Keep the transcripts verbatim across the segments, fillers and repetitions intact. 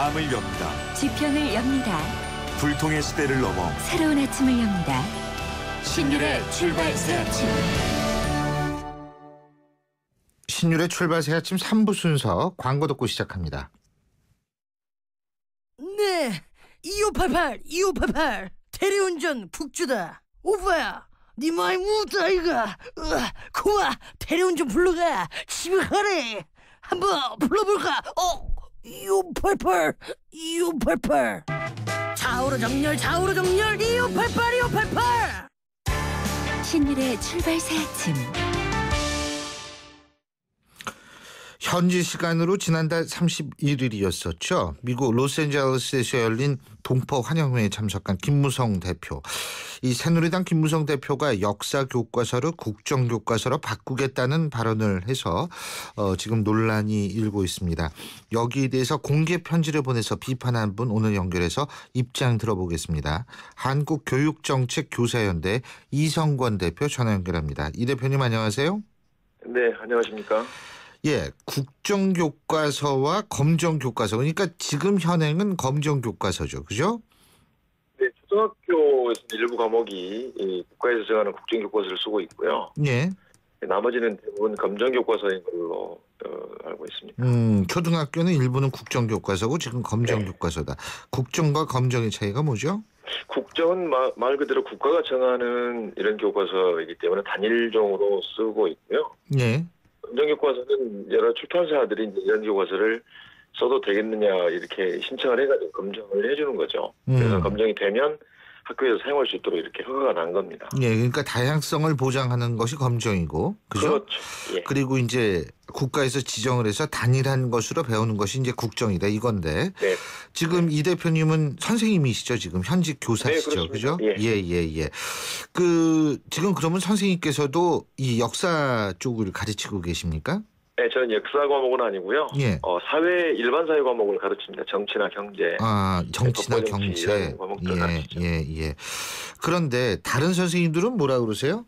마음을 엽니다. 지평을 엽니다. 불통의 시대를 넘어 새로운 아침을 엽니다. 신율의 출발 새 아침. 신율의 출발 새 아침 삼 부 순서 광고 듣고 시작합니다. 네, 이오팔팔 이오팔팔 대리운전 국주다. 오빠야, 네 마이 무다 이가. 고마, 대리운전 불러가. 집에 가래. 한번 불러볼까? 어, 이오팔팔 이오팔팔. 좌우로 정렬 좌우로 정렬 이오팔팔 이오팔팔. 신율의 출발 새 아침. 현지 시간으로 지난달 삼십일 일이었었죠. 미국 로스앤젤레스에서 열린 동포 환영회에 참석한 김무성 대표. 이 새누리당 김무성 대표가 역사 교과서를 국정 교과서로 바꾸겠다는 발언을 해서 어, 지금 논란이 일고 있습니다. 여기에 대해서 공개 편지를 보내서 비판한 분 오늘 연결해서 입장 들어보겠습니다. 한국교육정책교사연대 이성권 대표 전화 연결합니다. 이 대표님 안녕하세요. 네, 안녕하십니까. 예, 국정교과서와 검정교과서. 그러니까 지금 현행은 검정교과서죠. 그죠? 네, 초등학교에서는 일부 과목이 이 국가에서 정하는 국정교과서를 쓰고 있고요. 예. 나머지는 대부분 검정교과서인 걸로 어, 알고 있습니다. 음, 초등학교는 일부는 국정교과서고 지금 검정교과서다. 네. 국정과 검정의 차이가 뭐죠? 국정은 마, 말 그대로 국가가 정하는 이런 교과서이기 때문에 단일종으로 쓰고 있고요. 예. 검정교과서는 여러 출판사들이 이제 이런 교과서를 써도 되겠느냐 이렇게 신청을 해가지고 검증을 해주는 거죠. 음. 그래서 검증이 되면 학교에서 사용할 수 있도록 이렇게 허가가 난 겁니다. 예, 그러니까 다양성을 보장하는 것이 검정이고, 그죠? 그렇죠. 예. 그리고 이제 국가에서 지정을 해서 단일한 것으로 배우는 것이 이제 국정이다 이건데. 네. 지금 이 대표님은 선생님이시죠, 지금 현직 교사시죠, 네, 그죠? 예. 예, 예, 예. 그 지금 그러면 선생님께서도 이 역사 쪽을 가르치고 계십니까? 네, 저는 역사 과목은 아니고요. 예. 어, 사회 일반 사회 과목을 가르칩니다. 정치나 경제. 아, 정치나 법과 정치 경제. 이런 과목들을 예, 가르치죠. 예, 예. 그런데 다른 선생님들은 뭐라 그러세요?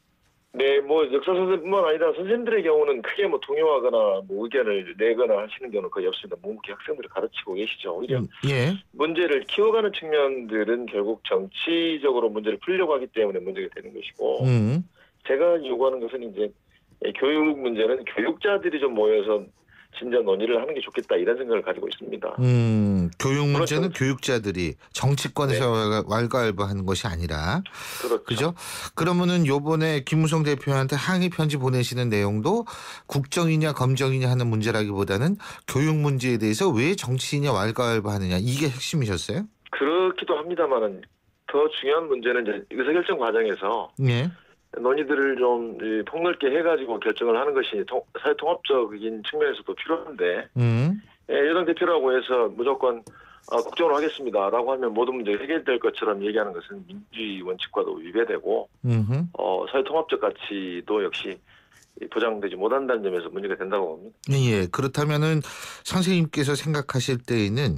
네, 뭐 역사 선생뿐만 아니라 선생님들의 경우는 크게 뭐 동요하거나 뭐 의견을 내거나 하시는 경우는 거의 없습니다. 묵묵히 학생들을 가르치고 계시죠. 오히려 음, 예. 문제를 키워가는 측면들은 결국 정치적으로 문제를 풀려고 하기 때문에 문제가 되는 것이고, 음. 제가 요구하는 것은 이제 교육 문제는 교육자들이 좀 모여서 진짜 논의를 하는 게 좋겠다 이런 생각을 가지고 있습니다. 음, 교육 문제는 그렇죠. 교육자들이 정치권에서 네. 왈가왈부하는 것이 아니라, 그렇죠. 그죠? 그러면은 요번에 김무성 대표한테 항의 편지 보내시는 내용도 국정이냐 검정이냐 하는 문제라기보다는 교육 문제에 대해서 왜 정치이냐 왈가왈부하느냐 이게 핵심이셨어요? 그렇기도 합니다만은 더 중요한 문제는 이제 의사결정 과정에서. 네. 논의들을 좀 폭넓게 해가지고 결정을 하는 것이 통, 사회통합적인 측면에서도 필요한데, 음. 예, 여당 대표라고 해서 무조건 아, 국정으로 하겠습니다라고 하면 모든 문제가 해결될 것처럼 얘기하는 것은 민주주의 원칙과도 위배되고, 음흠. 어, 사회통합적 가치도 역시 보장되지 못한다는 점에서 문제가 된다고 봅니다. 예, 그렇다면은 선생님께서 생각하실 때에는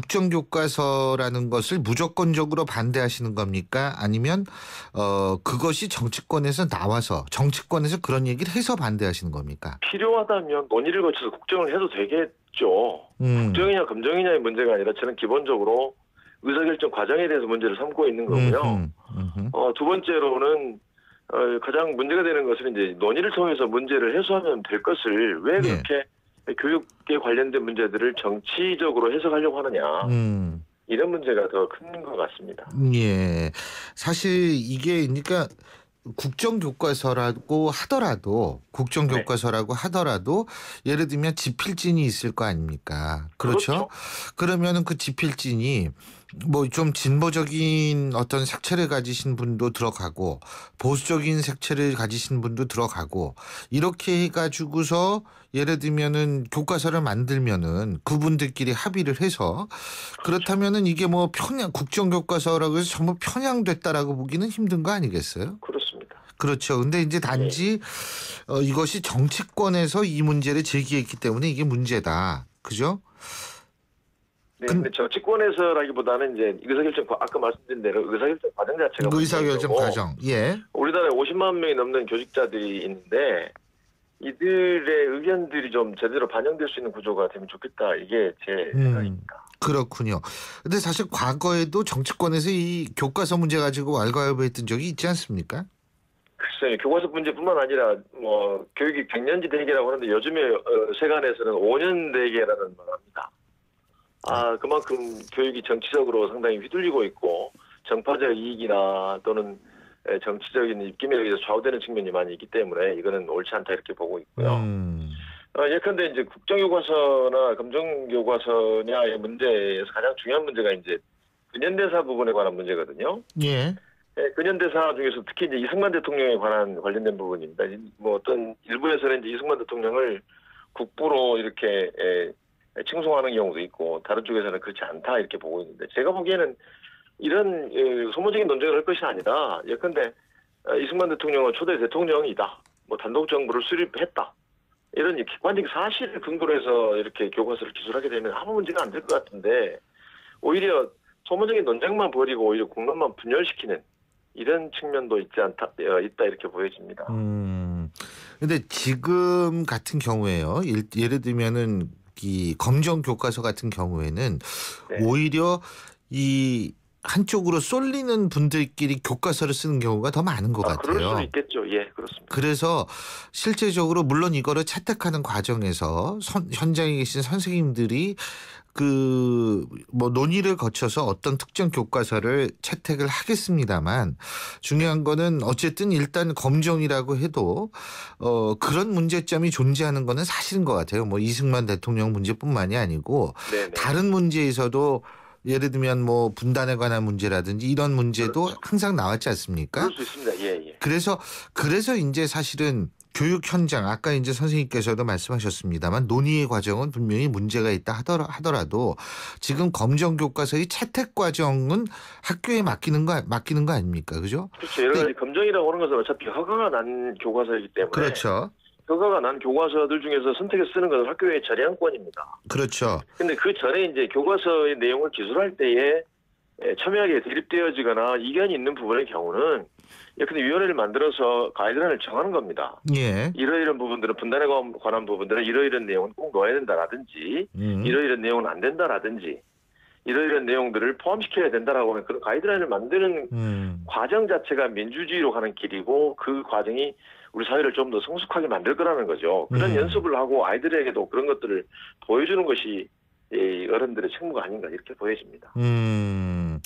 국정교과서라는 것을 무조건적으로 반대하시는 겁니까? 아니면 어 그것이 정치권에서 나와서 정치권에서 그런 얘기를 해서 반대하시는 겁니까? 필요하다면 논의를 거쳐서 국정을 해도 되겠죠. 음. 국정이냐 검정이냐의 문제가 아니라 저는 기본적으로 의사결정 과정에 대해서 문제를 삼고 있는 거고요. 음흠. 음흠. 어, 두 번째로는 어, 가장 문제가 되는 것은 이제 논의를 통해서 문제를 해소하면 될 것을 왜 그렇게 네. 교육에 관련된 문제들을 정치적으로 해석하려고 하느냐. 음. 이런 문제가 더 큰 것 같습니다. 예. 사실 이게 그러니까 국정교과서라고 하더라도 국정교과서라고 네. 하더라도 예를 들면 지필진이 있을 거 아닙니까? 그렇죠? 그렇죠. 그러면은 그 지필진이 뭐 좀 진보적인 어떤 색채를 가지신 분도 들어가고 보수적인 색채를 가지신 분도 들어가고 이렇게 해가지고서 예를 들면은 교과서를 만들면은 그분들끼리 합의를 해서 그렇죠. 그렇다면은 이게 뭐 편향 국정교과서라고 해서 전부 편향됐다라고 보기는 힘든 거 아니겠어요? 그렇습니다. 그렇죠. 근데 이제 단지 네. 어, 이것이 정치권에서 이 문제를 제기했기 때문에 이게 문제다. 그죠? 네, 근데 정치권에서라기보다는 이제 의사결정 아까 말씀드린 대로 의사결정 과정 자체가 의사결정 과정. 예. 우리나라에 오십만 명이 넘는 교직자들이 있는데 이들의 의견들이 좀 제대로 반영될 수 있는 구조가 되면 좋겠다. 이게 제 음. 생각입니다. 그렇군요. 근데 사실 과거에도 정치권에서 이 교과서 문제 가지고 왈가왈부했던 적이 있지 않습니까? 글쎄요. 교과서 문제뿐만 아니라 뭐 교육이 백년지 대계라고 하는데 요즘에 어, 세간에서는 오년 대계라는 말을 합니다. 아 그만큼 교육이 정치적으로 상당히 휘둘리고 있고 정파적 이익이나 또는 정치적인 입김에 의해서 좌우되는 측면이 많이 있기 때문에 이거는 옳지 않다 이렇게 보고 있고요. 음. 어, 예컨대 이제 국정교과서나 검정교과서냐의 문제에서 가장 중요한 문제가 이제 근현대사 부분에 관한 문제거든요. 예. 예, 근현대사 중에서 특히 이제 이승만 대통령에 관한 관련된 부분입니다. 뭐 어떤 일부에서는 이제 이승만 대통령을 국부로 이렇게 예, 칭송하는 경우도 있고 다른 쪽에서는 그렇지 않다 이렇게 보고 있는데 제가 보기에는 이런 예, 소모적인 논쟁을 할 것이 아니라 예컨대 어, 이승만 대통령은 초대 대통령이다. 뭐 단독 정부를 수립했다. 이런 객관적 사실을 근거로 해서 이렇게 교과서를 기술하게 되면 아무 문제가 안 될 것 같은데 오히려 소모적인 논쟁만 벌이고 오히려 국론만 분열시키는 이런 측면도 있지 않다 어, 있다 이렇게 보여집니다. 음. 근데 지금 같은 경우에요. 일, 예를 들면은 이 검정 교과서 같은 경우에는 네. 오히려 이 한쪽으로 쏠리는 분들끼리 교과서를 쓰는 경우가 더 많은 것 아, 같아요. 그럴 수도 있겠죠. 예, 그렇습니다. 그래서 실제적으로 물론 이거를 채택하는 과정에서 선, 현장에 계신 선생님들이 그 뭐 논의를 거쳐서 어떤 특정 교과서를 채택을 하겠습니다만 중요한 거는 어쨌든 일단 검정이라고 해도 어 그런 문제점이 존재하는 거는 사실인 것 같아요. 뭐 이승만 대통령 문제뿐만이 아니고 네네. 다른 문제에서도 예를 들면 뭐 분단에 관한 문제라든지 이런 문제도 그렇죠. 항상 나왔지 않습니까? 그럴 수 있습니다. 예, 예. 그래서 그래서 이제 사실은 교육 현장 아까 이제 선생님께서도 말씀하셨습니다만 논의의 과정은 분명히 문제가 있다 하더라, 하더라도 지금 검정 교과서의 채택 과정은 학교에 맡기는 거 맡기는 거 아닙니까? 그죠? 그렇죠. 여러 가지 네. 검정이라고 하는 것은 어차피 허가가 난 교과서이기 때문에 그렇죠. 허가가 난 교과서들 중에서 선택해서 쓰는 것은 학교의 자량권입니다. 그렇죠. 근데 그 전에 이제 교과서의 내용을 기술할 때에 첨예하게 대립되어지거나 이견이 있는 부분의 경우는 예컨대 위원회를 만들어서 가이드라인을 정하는 겁니다. 예. 이러이런 부분들은 분단에 관한 부분들은 이러이런 내용은 꼭 넣어야 된다라든지 음. 이러이런 내용은 안 된다라든지 이러이런 내용들을 포함시켜야 된다라고 하는 그런 가이드라인을 만드는 음. 과정 자체가 민주주의로 가는 길이고 그 과정이 우리 사회를 좀 더 성숙하게 만들 거라는 거죠. 그런 음. 연습을 하고 아이들에게도 그런 것들을 보여주는 것이 이 어른들의 책무가 아닌가 이렇게 보여집니다. 음.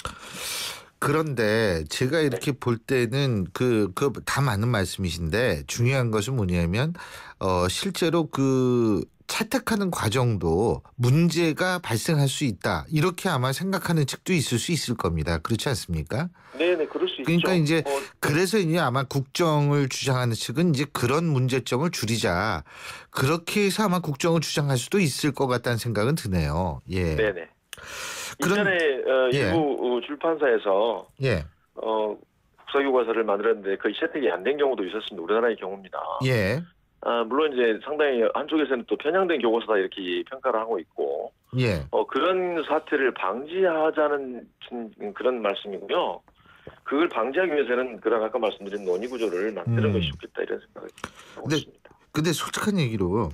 그런데 제가 이렇게 볼 때는 그, 그 다 맞는 말씀이신데 중요한 것은 뭐냐면 어, 실제로 그 채택하는 과정도 문제가 발생할 수 있다. 이렇게 아마 생각하는 측도 있을 수 있을 겁니다. 그렇지 않습니까? 네네, 그럴 수 그러니까 있죠. 이제 어, 그래서 이제 아마 국정을 주장하는 측은 이제 그런 문제점을 줄이자. 그렇게 해서 아마 국정을 주장할 수도 있을 것 같다는 생각은 드네요. 예. 네네. 그런- 이전에 어, 예. 일부 어, 출판사에서 예. 어, 국사교과서를 만들었는데 거의 채택이 안 된 경우도 있었습니다. 우리나라의 경우입니다. 예. 아, 물론 이제 상당히 한쪽에서는 또 편향된 교과서다 이렇게 평가를 하고 있고 예. 어, 그런 사태를 방지하자는 그런 말씀이고요. 그걸 방지하기 위해서는 그런 아까 말씀드린 논의 구조를 만드는 음. 것이 좋겠다 이런 생각을 하고 근데- 있습니다. 근데 솔직한 얘기로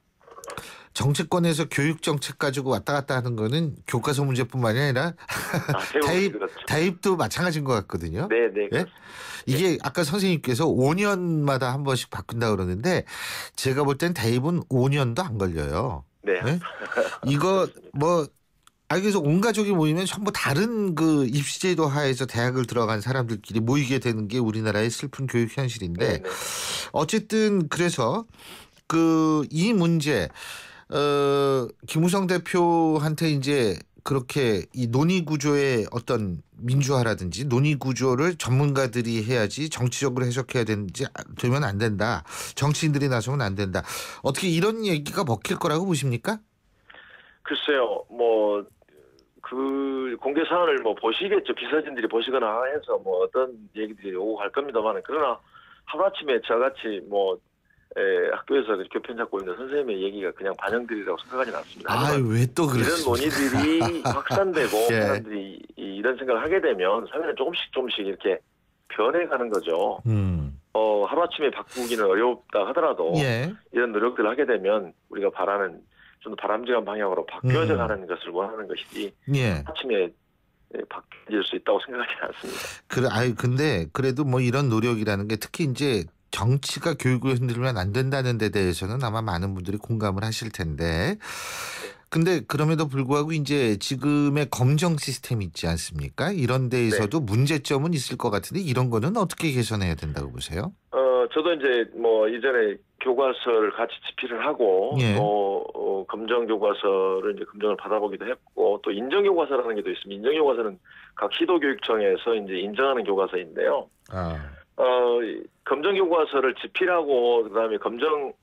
정치권에서 교육 정책 가지고 왔다 갔다 하는 거는 교과서 문제뿐만이 아니라 아, 대부분 대입 그렇죠. 대입도 마찬가지인 것 같거든요. 네, 네. 예? 이게 아까 선생님께서 오 년마다 한 번씩 바꾼다 그러는데 제가 볼 땐 대입은 오 년도 안 걸려요. 네. 예? 이거 뭐 알겠어 온 가족이 모이면 전부 다른 그 입시제도 하에서 대학을 들어간 사람들끼리 모이게 되는 게 우리나라의 슬픈 교육 현실인데 네, 네. 어쨌든 그래서 그 이 문제 어 김우성 대표한테 이제 그렇게 이 논의 구조의 어떤 민주화라든지 논의 구조를 전문가들이 해야지 정치적으로 해석해야 되는지 되면 안 된다. 정치인들이 나서면 안 된다. 어떻게 이런 얘기가 먹힐 거라고 보십니까? 글쎄요, 뭐, 그, 공개 사안을 뭐 보시겠죠. 기사진들이 보시거나 해서 뭐 어떤 얘기들이 오고 갈 겁니다만, 그러나 하루아침에 저같이 뭐, 에, 학교에서 교편 잡고 있는 선생님의 얘기가 그냥 반영되리라고 생각하지는 않습니다. 아, 왜 또 이런 그러십니까? 논의들이 확산되고 예. 사람들이 이- 이런 생각을 하게 되면 사회는 조금씩 조금씩 이렇게 변해가는 거죠. 음. 어, 하루아침에 바꾸기는 어렵다 하더라도 예. 이런 노력들을 하게 되면 우리가 바라는 좀 더 바람직한 방향으로 바뀌어져 음. 가는 것을 원하는 것이지 예. 아침에 바뀔 수 있다고 생각하지 않습니다. 그래, 아이 근데 그래도 뭐 이런 노력이라는 게 특히 이제 정치가 교육을 흔들면 안 된다는 데 대해서는 아마 많은 분들이 공감을 하실 텐데. 근데 그럼에도 불구하고 이제 지금의 검정 시스템이 있지 않습니까? 이런 데에서도 네. 문제점은 있을 것 같은데 이런 거는 어떻게 개선해야 된다고 보세요? 어, 저도 이제 뭐 이전에 교과서를 같이 집필을 하고 예. 또 어, 검정 교과서를 이제 검정을 받아보기도 했고 또 인정 교과서라는 게 또 있습니다. 인정 교과서는 각 시도교육청에서 이제 인정하는 교과서인데요. 아. 어, 이 검정 교과서를 집필하고 그다음에 검정하고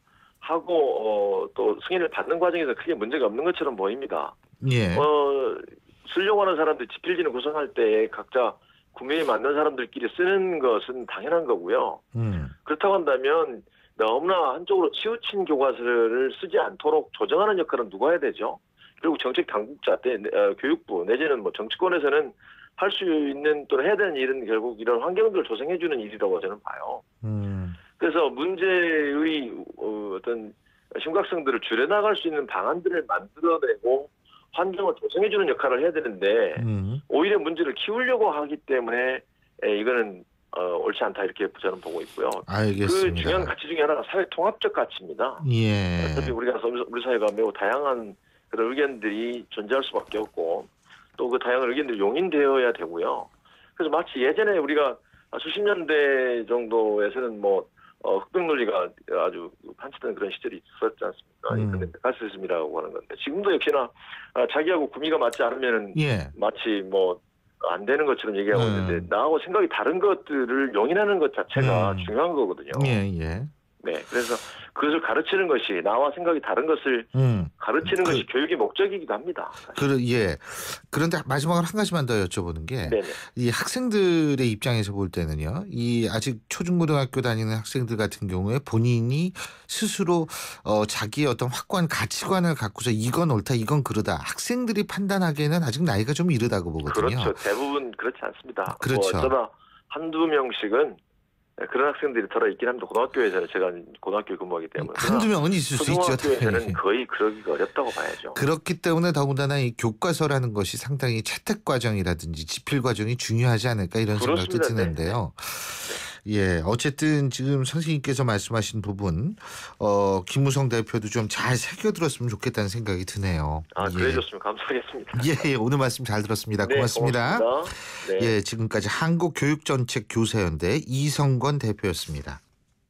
어, 또 승인을 받는 과정에서 크게 문제가 없는 것처럼 보입니다. 예. 어, 쓰려고 하는 사람들 집필지는 구성할 때 각자 국민에 맞는 사람들끼리 쓰는 것은 당연한 거고요. 음. 그렇다고 한다면 너무나 한쪽으로 치우친 교과서를 쓰지 않도록 조정하는 역할은 누가 해야 되죠? 결국 정책 당국자, 때, 어, 교육부 내지는 뭐 정치권에서는 할 수 있는 또는 해야 되는 일은 결국 이런 환경들을 조성해 주는 일이라고 저는 봐요. 음. 그래서 문제의 어, 어떤 심각성들을 줄여나갈 수 있는 방안들을 만들어내고 환경을 조성해 주는 역할을 해야 되는데 음. 오히려 문제를 키우려고 하기 때문에 에, 이거는 어, 옳지 않다 이렇게 저는 보고 있고요. 알겠습니다. 그 중요한 가치 중에 하나가 사회 통합적 가치입니다. 예. 어차피 우리가 우리 사회가 매우 다양한 그런 의견들이 존재할 수밖에 없고 또 그 다양한 의견들이 용인되어야 되고요. 그래서 마치 예전에 우리가 수십 년대 정도에서는 뭐 어, 흑백 논리가 아주 판치던 그런 시절이 있었지 않습니까? 음. 근데 메카시즘이라고 하는 건데 지금도 역시나 아, 자기하고 구미가 맞지 않으면은 예. 마치 뭐 안 되는 것처럼 얘기하고 음. 있는데 나하고 생각이 다른 것들을 용인하는 것 자체가 음. 중요한 거거든요. 예, 예. 네, 그래서 그것을 가르치는 것이 나와 생각이 다른 것을 음. 가르치는 그- 것이 교육의 목적이기도 합니다. 그, 예. 그런데 마지막으로 한 가지만 더 여쭤보는 게, 네네. 이 학생들의 입장에서 볼 때는요, 이 아직 초중고등학교 다니는 학생들 같은 경우에 본인이 스스로 어, 자기의 어떤 확고한 가치관을 갖고서 이건 옳다, 이건 그르다. 학생들이 판단하기에는 아직 나이가 좀 이르다고 보거든요. 그렇죠. 대부분 그렇지 않습니다. 그렇죠. 뭐 어쩌다 한두 명씩은 그런 학생들이 들어 있긴 합니다. 고등학교에서는 제가 고등학교에 근무하기 때문에. 한두 명은 있을 수 있죠. 초등학교에서는 당연히. 거의 그러기가 어렵다고 봐야죠. 그렇기 때문에 더군다나 이 교과서라는 것이 상당히 채택 과정이라든지 집필 과정이 중요하지 않을까 이런 생각도 그렇습니다. 드는데요. 예, 어쨌든 지금 선생님께서 말씀하신 부분, 어, 김무성 대표도 좀 잘 새겨들었으면 좋겠다는 생각이 드네요. 아, 예. 그래 줬으면 감사하겠습니다. 예, 예, 오늘 말씀 잘 들었습니다. 네, 고맙습니다. 고맙습니다. 네. 예, 지금까지 한국교육정책교사연대 이성권 대표였습니다.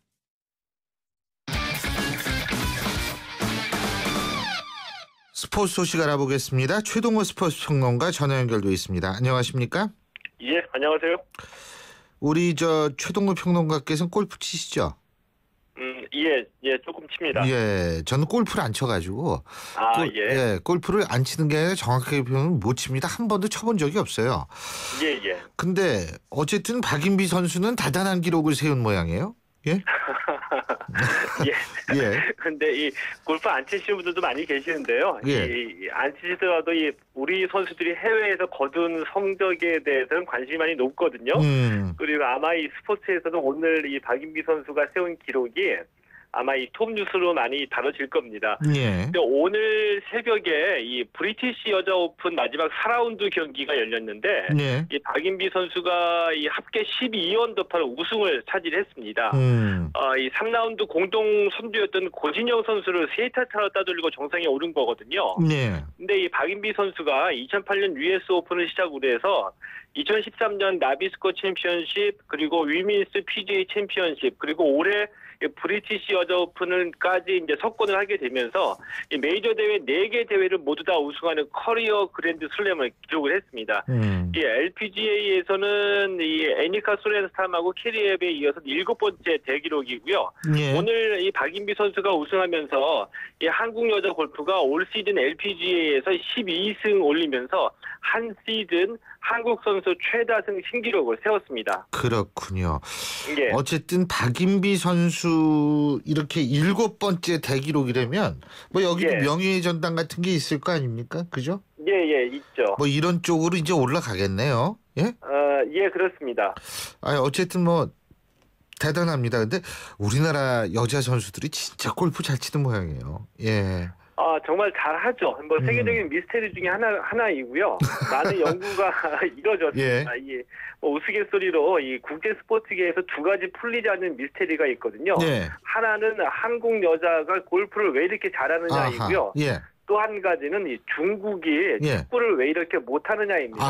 스포츠 소식 알아보겠습니다. 최동호 스포츠 평론가 전화 연결돼 있습니다. 안녕하십니까? 예, 안녕하세요. 우리 저 최동호 평론가께서는 골프 치시죠? 음, 예, 예, 조금 칩니다. 예, 저는 골프를 안 쳐가지고 아, 골, 예. 골프를 안 치는 게 아니라 정확하게 표현은 못 칩니다. 한 번도 쳐본 적이 없어요. 예, 예. 근데 어쨌든 박인비 선수는 대단한 기록을 세운 모양이에요. 예? 예. 예. 근데 이 골프 안 치시는 분들도 많이 계시는데요. 예. 이, 안 치시더라도 이 우리 선수들이 해외에서 거둔 성적에 대해서는 관심이 많이 높거든요. 음. 그리고 아마 이 스포츠에서도 오늘 이 박인비 선수가 세운 기록이 아마 이 톱 뉴스로 많이 다뤄질 겁니다. 예. 근데 오늘 새벽에 이 브리티시 여자 오픈 마지막 사 라운드 경기가 열렸는데 예. 이 박인비 선수가 이 합계 십이 언더파로 우승을 차지했습니다. 음. 어, 이 삼 라운드 공동 선두였던 고진영 선수를 세 타 차로 따돌리고 정상에 오른 거거든요. 예. 근데 이 박인비 선수가 이천팔 년 유에스 오픈을 시작으로 해서 이천십삼 년 나비스코 챔피언십 그리고 위민스 피지에이 챔피언십 그리고 올해 브리티시 여자 오픈을까지 이제 석권을 하게 되면서 이 메이저 대회 네 개 대회를 모두 다 우승하는 커리어 그랜드 슬램을 기록을 했습니다. 음. 이 엘피지에이에서는 이 애니카 소렌스탐하고 캐리앱에 이어서 일곱 번째 대기록이고요. 예. 오늘 이 박인비 선수가 우승하면서 이 한국 여자 골프가 올 시즌 엘피지에이에서 십이 승 올리면서 한 시즌 한국 선수 최다승 신기록을 세웠습니다. 그렇군요. 예. 어쨌든 박인비 선수 이렇게 일곱 번째 대기록이라면 뭐 여기도 예. 명예의 전당 같은 게 있을 거 아닙니까? 그죠? 예, 예, 있죠. 뭐 이런 쪽으로 이제 올라가겠네요. 예? 어, 예, 그렇습니다. 아, 어쨌든 뭐 대단합니다. 근데 우리나라 여자 선수들이 진짜 골프 잘 치는 모양이에요. 예. 아, 정말 잘하죠. 뭐 음. 세계적인 미스테리 중에 하나 하나이고요. 많은 연구가 이뤄졌습니다. 예. 이 뭐 우스갯소리로 이 국제 스포츠계에서 두 가지 풀리지 않는 미스테리가 있거든요. 예. 하나는 한국 여자가 골프를 왜 이렇게 잘하느냐이고요. 아하. 예. 또 한 가지는 이 중국이 예. 축구를 왜 이렇게 못하느냐입니다.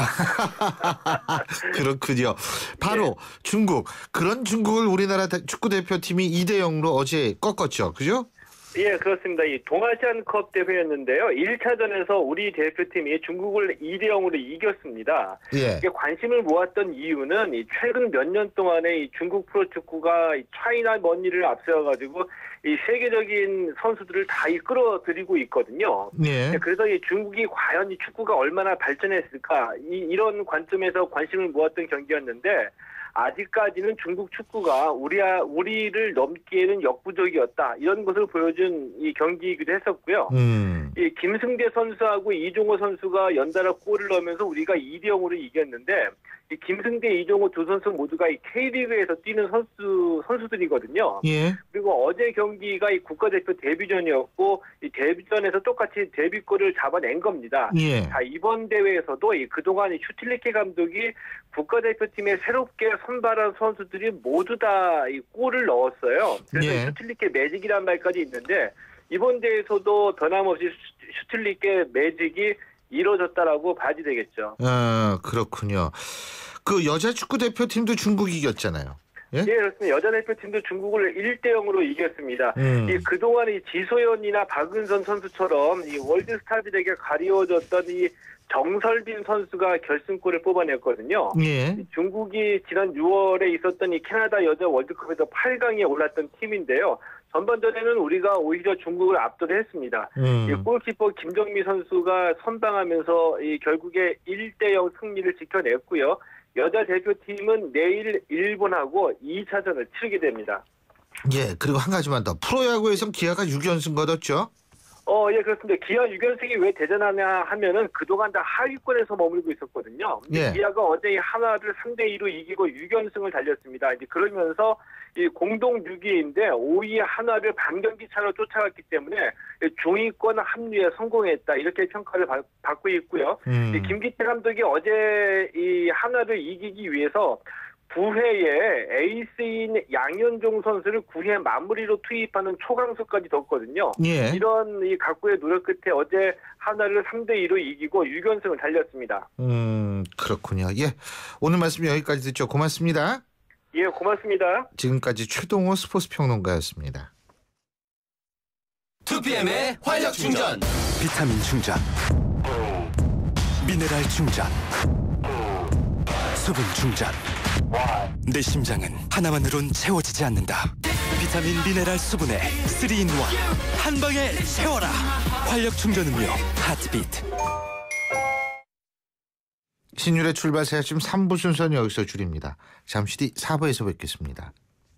아, 그렇군요. 바로 네. 중국. 그런 중국을 우리나라 대- 축구 대표팀이 이 대 영으로 어제 꺾었죠. 그죠? 예, 그렇습니다. 이 동아시안컵 대회였는데요. 일 차전에서 우리 대표팀이 중국을 이 대 영으로 이겼습니다. 예. 이게 관심을 모았던 이유는 이 최근 몇 년 동안에 이 중국 프로축구가 이 차이나 머니를 앞세워가지고 이 세계적인 선수들을 다 이끌어들이고 있거든요. 예. 그래서 이 중국이 과연 이 축구가 얼마나 발전했을까 이, 이런 관점에서 관심을 모았던 경기였는데 아직까지는 중국 축구가 우리야 우리를 넘기에는 역부족이었다 이런 것을 보여준 이 경기이기도 했었고요. 음. 이 김승대 선수하고 이종호 선수가 연달아 골을 넣으면서 우리가 이 대 영으로 이겼는데 이 김승대, 이종호 두 선수 모두가 이 K리그에서 뛰는 선수 선수들이거든요. 예. 그리고 어제 경기가 이 국가대표 데뷔전이었고 이 데뷔전에서 똑같이 데뷔골을 잡아낸 겁니다. 예. 자, 이번 대회에서도 이 그동안 이 슈틸리케 감독이 국가대표팀에 새롭게 선발한 선수들이 모두 다 이 골을 넣었어요. 그래서 예. 슈틸리케 매직이라는 말까지 있는데 이번 대회에서도 변함없이 슈- 슈틸리케 매직이 이루어졌다라고 봐야 되겠죠. 아, 그렇군요. 그 여자 축구 대표팀도 중국이 이겼잖아요. 예? 예, 그렇습니다. 여자 대표팀도 중국을 일 대 영으로 이겼습니다. 음. 이 그동안 이 지소연이나 박은선 선수처럼 이 월드스타들에게 가리워졌던 이 정설빈 선수가 결승골을 뽑아냈거든요. 예. 중국이 지난 유월에 있었던 이 캐나다 여자 월드컵에서 팔 강에 올랐던 팀인데요. 전반전에는 우리가 오히려 중국을 압도를 했습니다. 음. 이 골키퍼 김정미 선수가 선방하면서 이 결국에 일 대 영 승리를 지켜냈고요. 여자 대표팀은 내일 일본하고 이 차전을 치르게 됩니다. 예. 그리고 한 가지만 더. 프로야구에선 기아가 육 연승 거뒀죠. 어, 예, 그렇습니다. 기아 육 연승이 왜 대단하냐 하면은 그동안 다 하위권에서 머물고 있었거든요. 근데 예. 기아가 어제 이 하나를 삼 대 이로 이기고 육 연승을 달렸습니다. 이제 그러면서 이 공동 육 위인데 오 위 하나를 반경기 차로 쫓아갔기 때문에 중위권 합류에 성공했다. 이렇게 평가를 받, 받고 있고요. 음. 이 김기태 감독이 어제 이 하나를 이기기 위해서 구 회에 에이스인 양현종 선수를 구 회 마무리로 투입하는 초강수까지 뒀거든요. 예. 이런 이 각고의 노력 끝에 어제 하나를 삼 대 이로 이기고 육 연승을 달렸습니다. 음, 그렇군요. 예. 오늘 말씀 여기까지 듣죠. 고맙습니다. 예, 고맙습니다. 지금까지 최동호 스포츠 평론가였습니다. 투피엠의 활력 충전, 비타민 충전, 미네랄 충전, 수분 충전. 내 심장은 하나만으론 채워지지 않는다. 비타민 미네랄 수분에 쓰리 인 원 한 방에 채워라. 활력 충전 음료 하트비트. 신율의 출발새 아침 삼 부 순서는 여기서 줄입니다. 잠시 뒤 사 부에서 뵙겠습니다.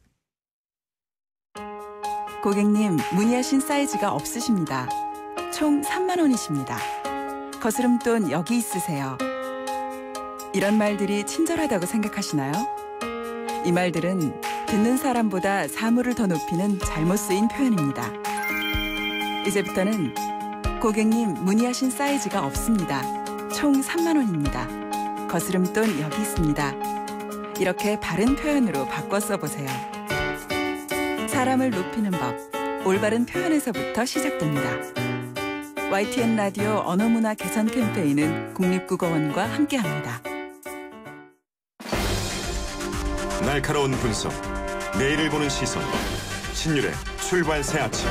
고객님, 문의하신 사이즈가 없으십니다. 총 삼만 원이십니다. 거스름돈 여기 있으세요. 이런 말들이 친절하다고 생각하시나요? 이 말들은 듣는 사람보다 사물을 더 높이는 잘못 쓰인 표현입니다. 이제부터는 고객님 문의하신 사이즈가 없습니다. 총 삼만 원입니다. 거스름돈 여기 있습니다. 이렇게 바른 표현으로 바꿔 써보세요. 사람을 높이는 법, 올바른 표현에서부터 시작됩니다. 와이티엔 라디오 언어문화 개선 캠페인은 국립국어원과 함께합니다. 날카로운 분석, 내일을 보는 시선. 신율의 출발 새 아침.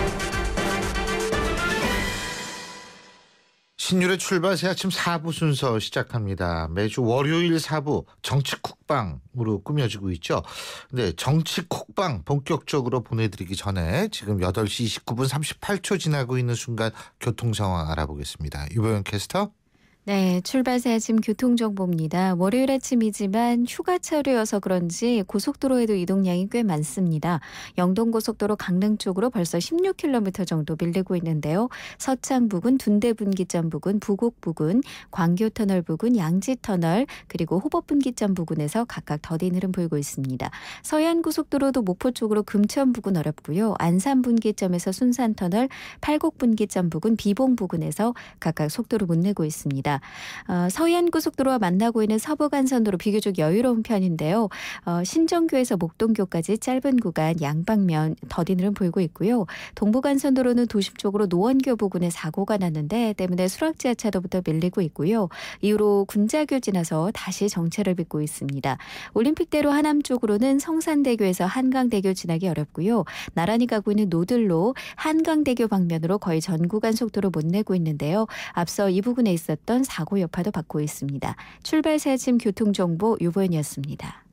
신율의 출발 새 아침 사 부 순서 시작합니다. 매주 월요일 사 부 정치쿡방으로 꾸며지고 있죠. 네, 정치쿡방 본격적으로 보내드리기 전에 지금 여덟 시 이십구 분 삼십팔 초 지나고 있는 순간 교통 상황 알아보겠습니다. 유보영 캐스터. 네, 출발새 아침 교통정보입니다. 월요일 아침이지만 휴가철이어서 그런지 고속도로에도 이동량이 꽤 많습니다. 영동고속도로 강릉 쪽으로 벌써 십육 킬로미터 정도 밀리고 있는데요. 서창 부근, 둔대 분기점 부근, 부곡 부근, 광교터널 부근, 양지터널 그리고 호법 분기점 부근에서 각각 더딘 흐름 보이고 있습니다. 서해안고속도로도 목포 쪽으로 금천 부근 어렵고요. 안산 분기점에서 순산터널, 팔곡 분기점 부근, 비봉 부근에서 각각 속도를 못 내고 있습니다. 어, 서해안고속도로와 만나고 있는 서부간선도로 비교적 여유로운 편인데요. 어, 신정교에서 목동교까지 짧은 구간 양방면 더딘 흐름 보이고 있고요. 동부간선도로는 도심 쪽으로 노원교 부근에 사고가 났는데 때문에 수락지하차도부터 밀리고 있고요. 이후로 군자교 지나서 다시 정체를 빚고 있습니다. 올림픽대로 하남 쪽으로는 성산대교에서 한강대교 지나기 어렵고요. 나란히 가고 있는 노들로 한강대교 방면으로 거의 전 구간 속도를 못 내고 있는데요. 앞서 이 부근에 있었던 사고 여파도 받고 있습니다. 출발새 아침 교통정보 유보연이었습니다.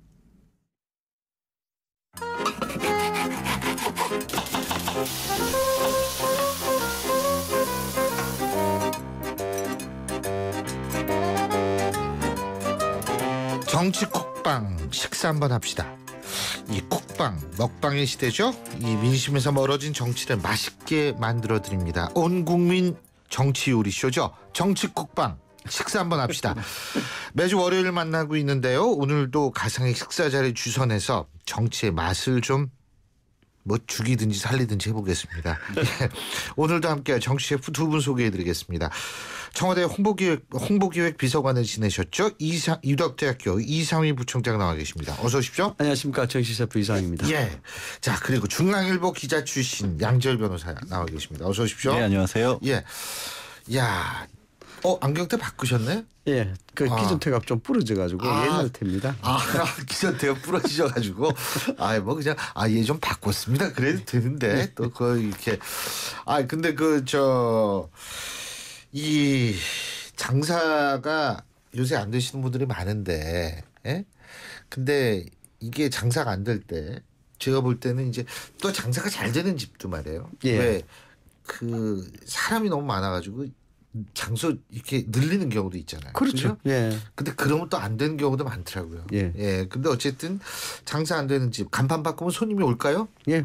정치 콕방 식사 한번 합시다. 이 콕방 먹방의 시대죠. 이 민심에서 멀어진 정치를 맛있게 만들어 드립니다. 온 국민 정치 요리 쇼죠. 정치 콕방 식사 한번 합시다. 매주 월요일 만나고 있는데요. 오늘도 가상의 식사 자리 주선해서 정치의 맛을 좀 뭐 죽이든지 살리든지 해보겠습니다. 예. 오늘도 함께 정치 셰프 두 분 소개해드리겠습니다. 청와대 홍보기획, 홍보기획 비서관을 지내셨죠. 이사, 유덕대학교 이상휘 부총장 나와 계십니다. 어서 오십시오. 안녕하십니까. 정치 셰프 이상입니다. 예. 자, 그리고 중앙일보 기자 출신 양지열 변호사 나와 계십니다. 어서 오십시오. 네, 안녕하세요. 예. 야, 어 안경테 바꾸셨네? 예, 그 아. 기존태가 좀 부러져가지고 아. 옛날 태입니다. 아, 기존태가 부러지셔가지고, 아, 뭐 그냥 아, 얘 좀 바꿨습니다. 그래도 되는데 또 그 이렇게, 아, 근데 그 저 이 장사가 요새 안 되시는 분들이 많은데, 예? 근데 이게 장사가 안 될 때 제가 볼 때는 이제 또 장사가 잘 되는 집도 말이에요. 예. 왜 그 사람이 너무 많아가지고. 장소 이렇게 늘리는 경우도 있잖아요. 그렇죠. 그죠? 예. 근데 그러면 또 안 되는 경우도 많더라고요. 예. 예. 근데 어쨌든 장사 안 되는 집 간판 바꾸면 손님이 올까요? 예.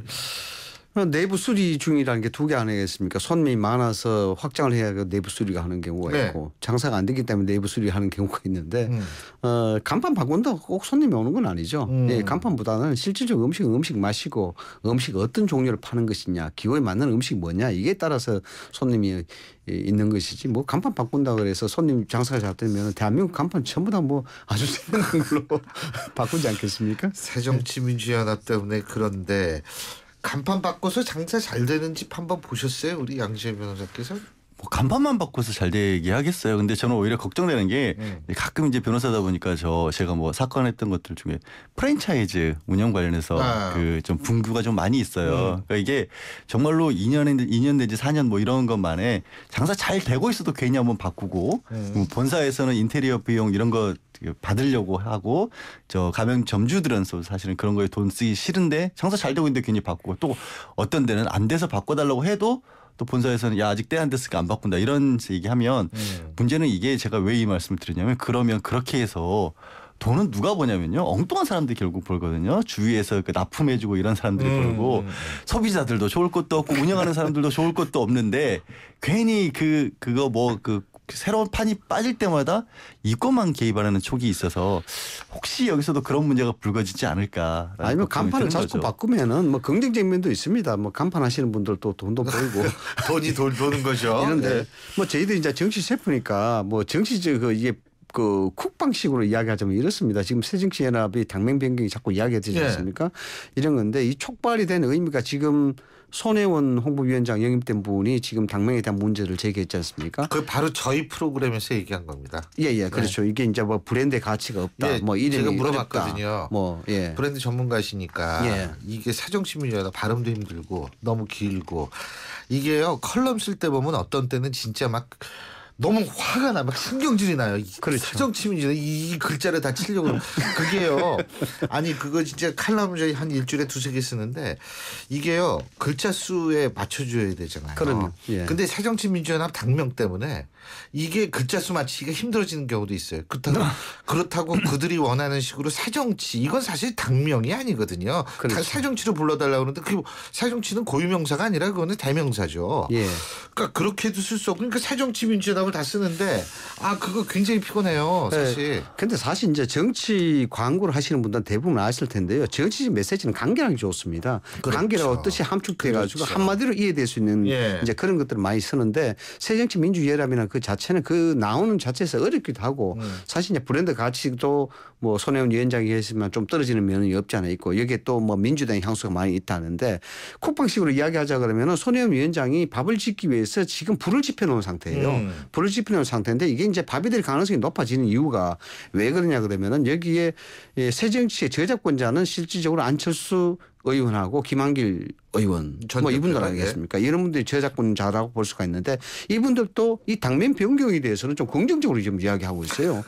내부 수리 중이라는 게 두 개 아니겠습니까? 손님이 많아서 확장을 해야 내부 수리가 하는 경우가 네. 있고 장사가 안 되기 때문에 내부 수리하는 경우가 있는데 음. 어, 간판 바꾼다고 꼭 손님이 오는 건 아니죠. 음. 예, 간판보다는 실질적 음식은 음식 맛이고 음식 어떤 종류를 파는 것이냐 기호에 맞는 음식이 뭐냐 이게 따라서 손님이 있는 것이지 뭐 간판 바꾼다 그래서 손님 장사가 잘 되면 대한민국 간판 전부 다 뭐 아주 세는 걸로 바꾸지 않겠습니까? 새정치민주연합 때문에 그런데 간판 바꿔서 장사 잘 되는 집 한번 보셨어요? 우리 양지열 변호사께서? 뭐 간판만 바꿔서 잘 되게 하겠어요. 근데 저는 오히려 걱정되는 게 음. 가끔 이제 변호사다 보니까 저 제가 뭐 사건 했던 것들 중에 프랜차이즈 운영 관련해서 아. 그 좀 분규가 좀 많이 있어요. 음. 그러니까 이게 정말로 이 년에 이 년 내지 사 년 뭐 이런 것만에 장사 잘 되고 있어도 괜히 한번 바꾸고 음. 뭐 본사에서는 인테리어 비용 이런 거 받으려고 하고 저 가맹 점주들은 사실은 그런 거에 돈 쓰기 싫은데 장사 잘 되고 있는데 괜히 바꾸고 또 어떤 데는 안 돼서 바꿔달라고 해도 또 본사에서는 야 아직 때 안 됐으니까 안 바꾼다 이런 얘기하면 음. 문제는 이게 제가 왜 이 말씀을 드리냐면 그러면 그렇게 해서 돈은 누가 버냐면요 엉뚱한 사람들이 결국 벌거든요. 주위에서 그 납품해주고 이런 사람들이 음. 벌고 소비자들도 좋을 것도 없고 운영하는 사람들도 좋을 것도 없는데 괜히 그 그거 뭐 그 새로운 판이 빠질 때마다 이것만 개입하는 촉이 있어서 혹시 여기서도 그런 문제가 불거지지 않을까. 아니면 간판을 자꾸 바꾸면은 뭐 긍정적인 면도 있습니다. 뭐 간판 하시는 분들도 돈도 벌고 돈이 돌 도는 거죠. 이런데 네. 뭐 저희들 이제 정치 셰프니까 뭐 정치적 그 이게 그 쿡방식으로 이야기하자면 이렇습니다. 지금 새정치연합이 당명 변경이 자꾸 이야기하지 예. 않습니까? 이런 건데 이 촉발이 된 의미가 지금 손혜원 홍보위원장 영입된 분이 지금 당명에 대한 문제를 제기했지 않습니까? 그 바로 저희 프로그램에서 얘기한 겁니다. 예예 그렇죠. 네. 이게 이제 뭐 브랜드의 가치가 없다. 예, 뭐 이름이 제가 물어봤거든요. 어렵다. 뭐 예. 브랜드 전문가시니까 예. 이게 새정치민주연합 발음도 힘들고 너무 길고 이게요 컬럼 쓸 때 보면 어떤 때는 진짜 막 너무 화가 나, 막 신경질이 나요. 그렇죠. 사정치민이나 이 글자를 다 치려고 그게요. 아니 그거 진짜 칼럼 저희 한 일주일에 두세 개 쓰는데 이게요 글자 수에 맞춰줘야 되잖아요. 그럼요. 예. 근데 새정치민주연합 당명 때문에 이게 글자 수 맞추기가 힘들어지는 경우도 있어요. 그렇다고 그렇다고 그들이 원하는 식으로 새정치 이건 사실 당명이 아니거든요. 그렇죠. 다 새정치로 불러달라고 그러는데 그 새정치는 고유명사가 아니라 그거는 대명사죠. 예. 그러니까 그렇게도 쓸 수 없고 그러니까 새정치민주연합을 다 쓰는데 아 그거 굉장히 피곤해요 사실. 네. 근데 사실 이제 정치 광고를 하시는 분들은 대부분 아실 텐데요. 정치적 메시지는 간결하게 좋습니다. 그렇죠. 간결하고 뜻이 함축돼가지고 그렇죠. 한마디로 이해될 수 있는 예. 이제 그런 것들을 많이 쓰는데 새정치민주연합이나 그 자체는 그 나오는 자체에서 어렵기도 하고 음. 사실 이제 브랜드 가치도 뭐 손혜원 위원장이 했지만 좀 떨어지는 면이 없지 않아 있고 여기에 또 뭐 민주당 향수가 많이 있다는데 쿡방식으로 이야기하자 그러면은 손혜원 위원장이 밥을 짓기 위해서 지금 불을 지펴놓은 상태예요. 음. 불을 지펴놓은 상태인데 이게 이제 밥이 될 가능성이 높아지는 이유가 왜 그러냐 그러면은 여기에 새정치의 저작권자는 실질적으로 안철수 의원하고 김한길 의원 뭐 이분들 아니겠습니까? 이런 분들이 저작권자라고 볼 수가 있는데 이분들도 이 당면 변경에 대해서는 좀 긍정적으로 지금 이야기하고 있어요.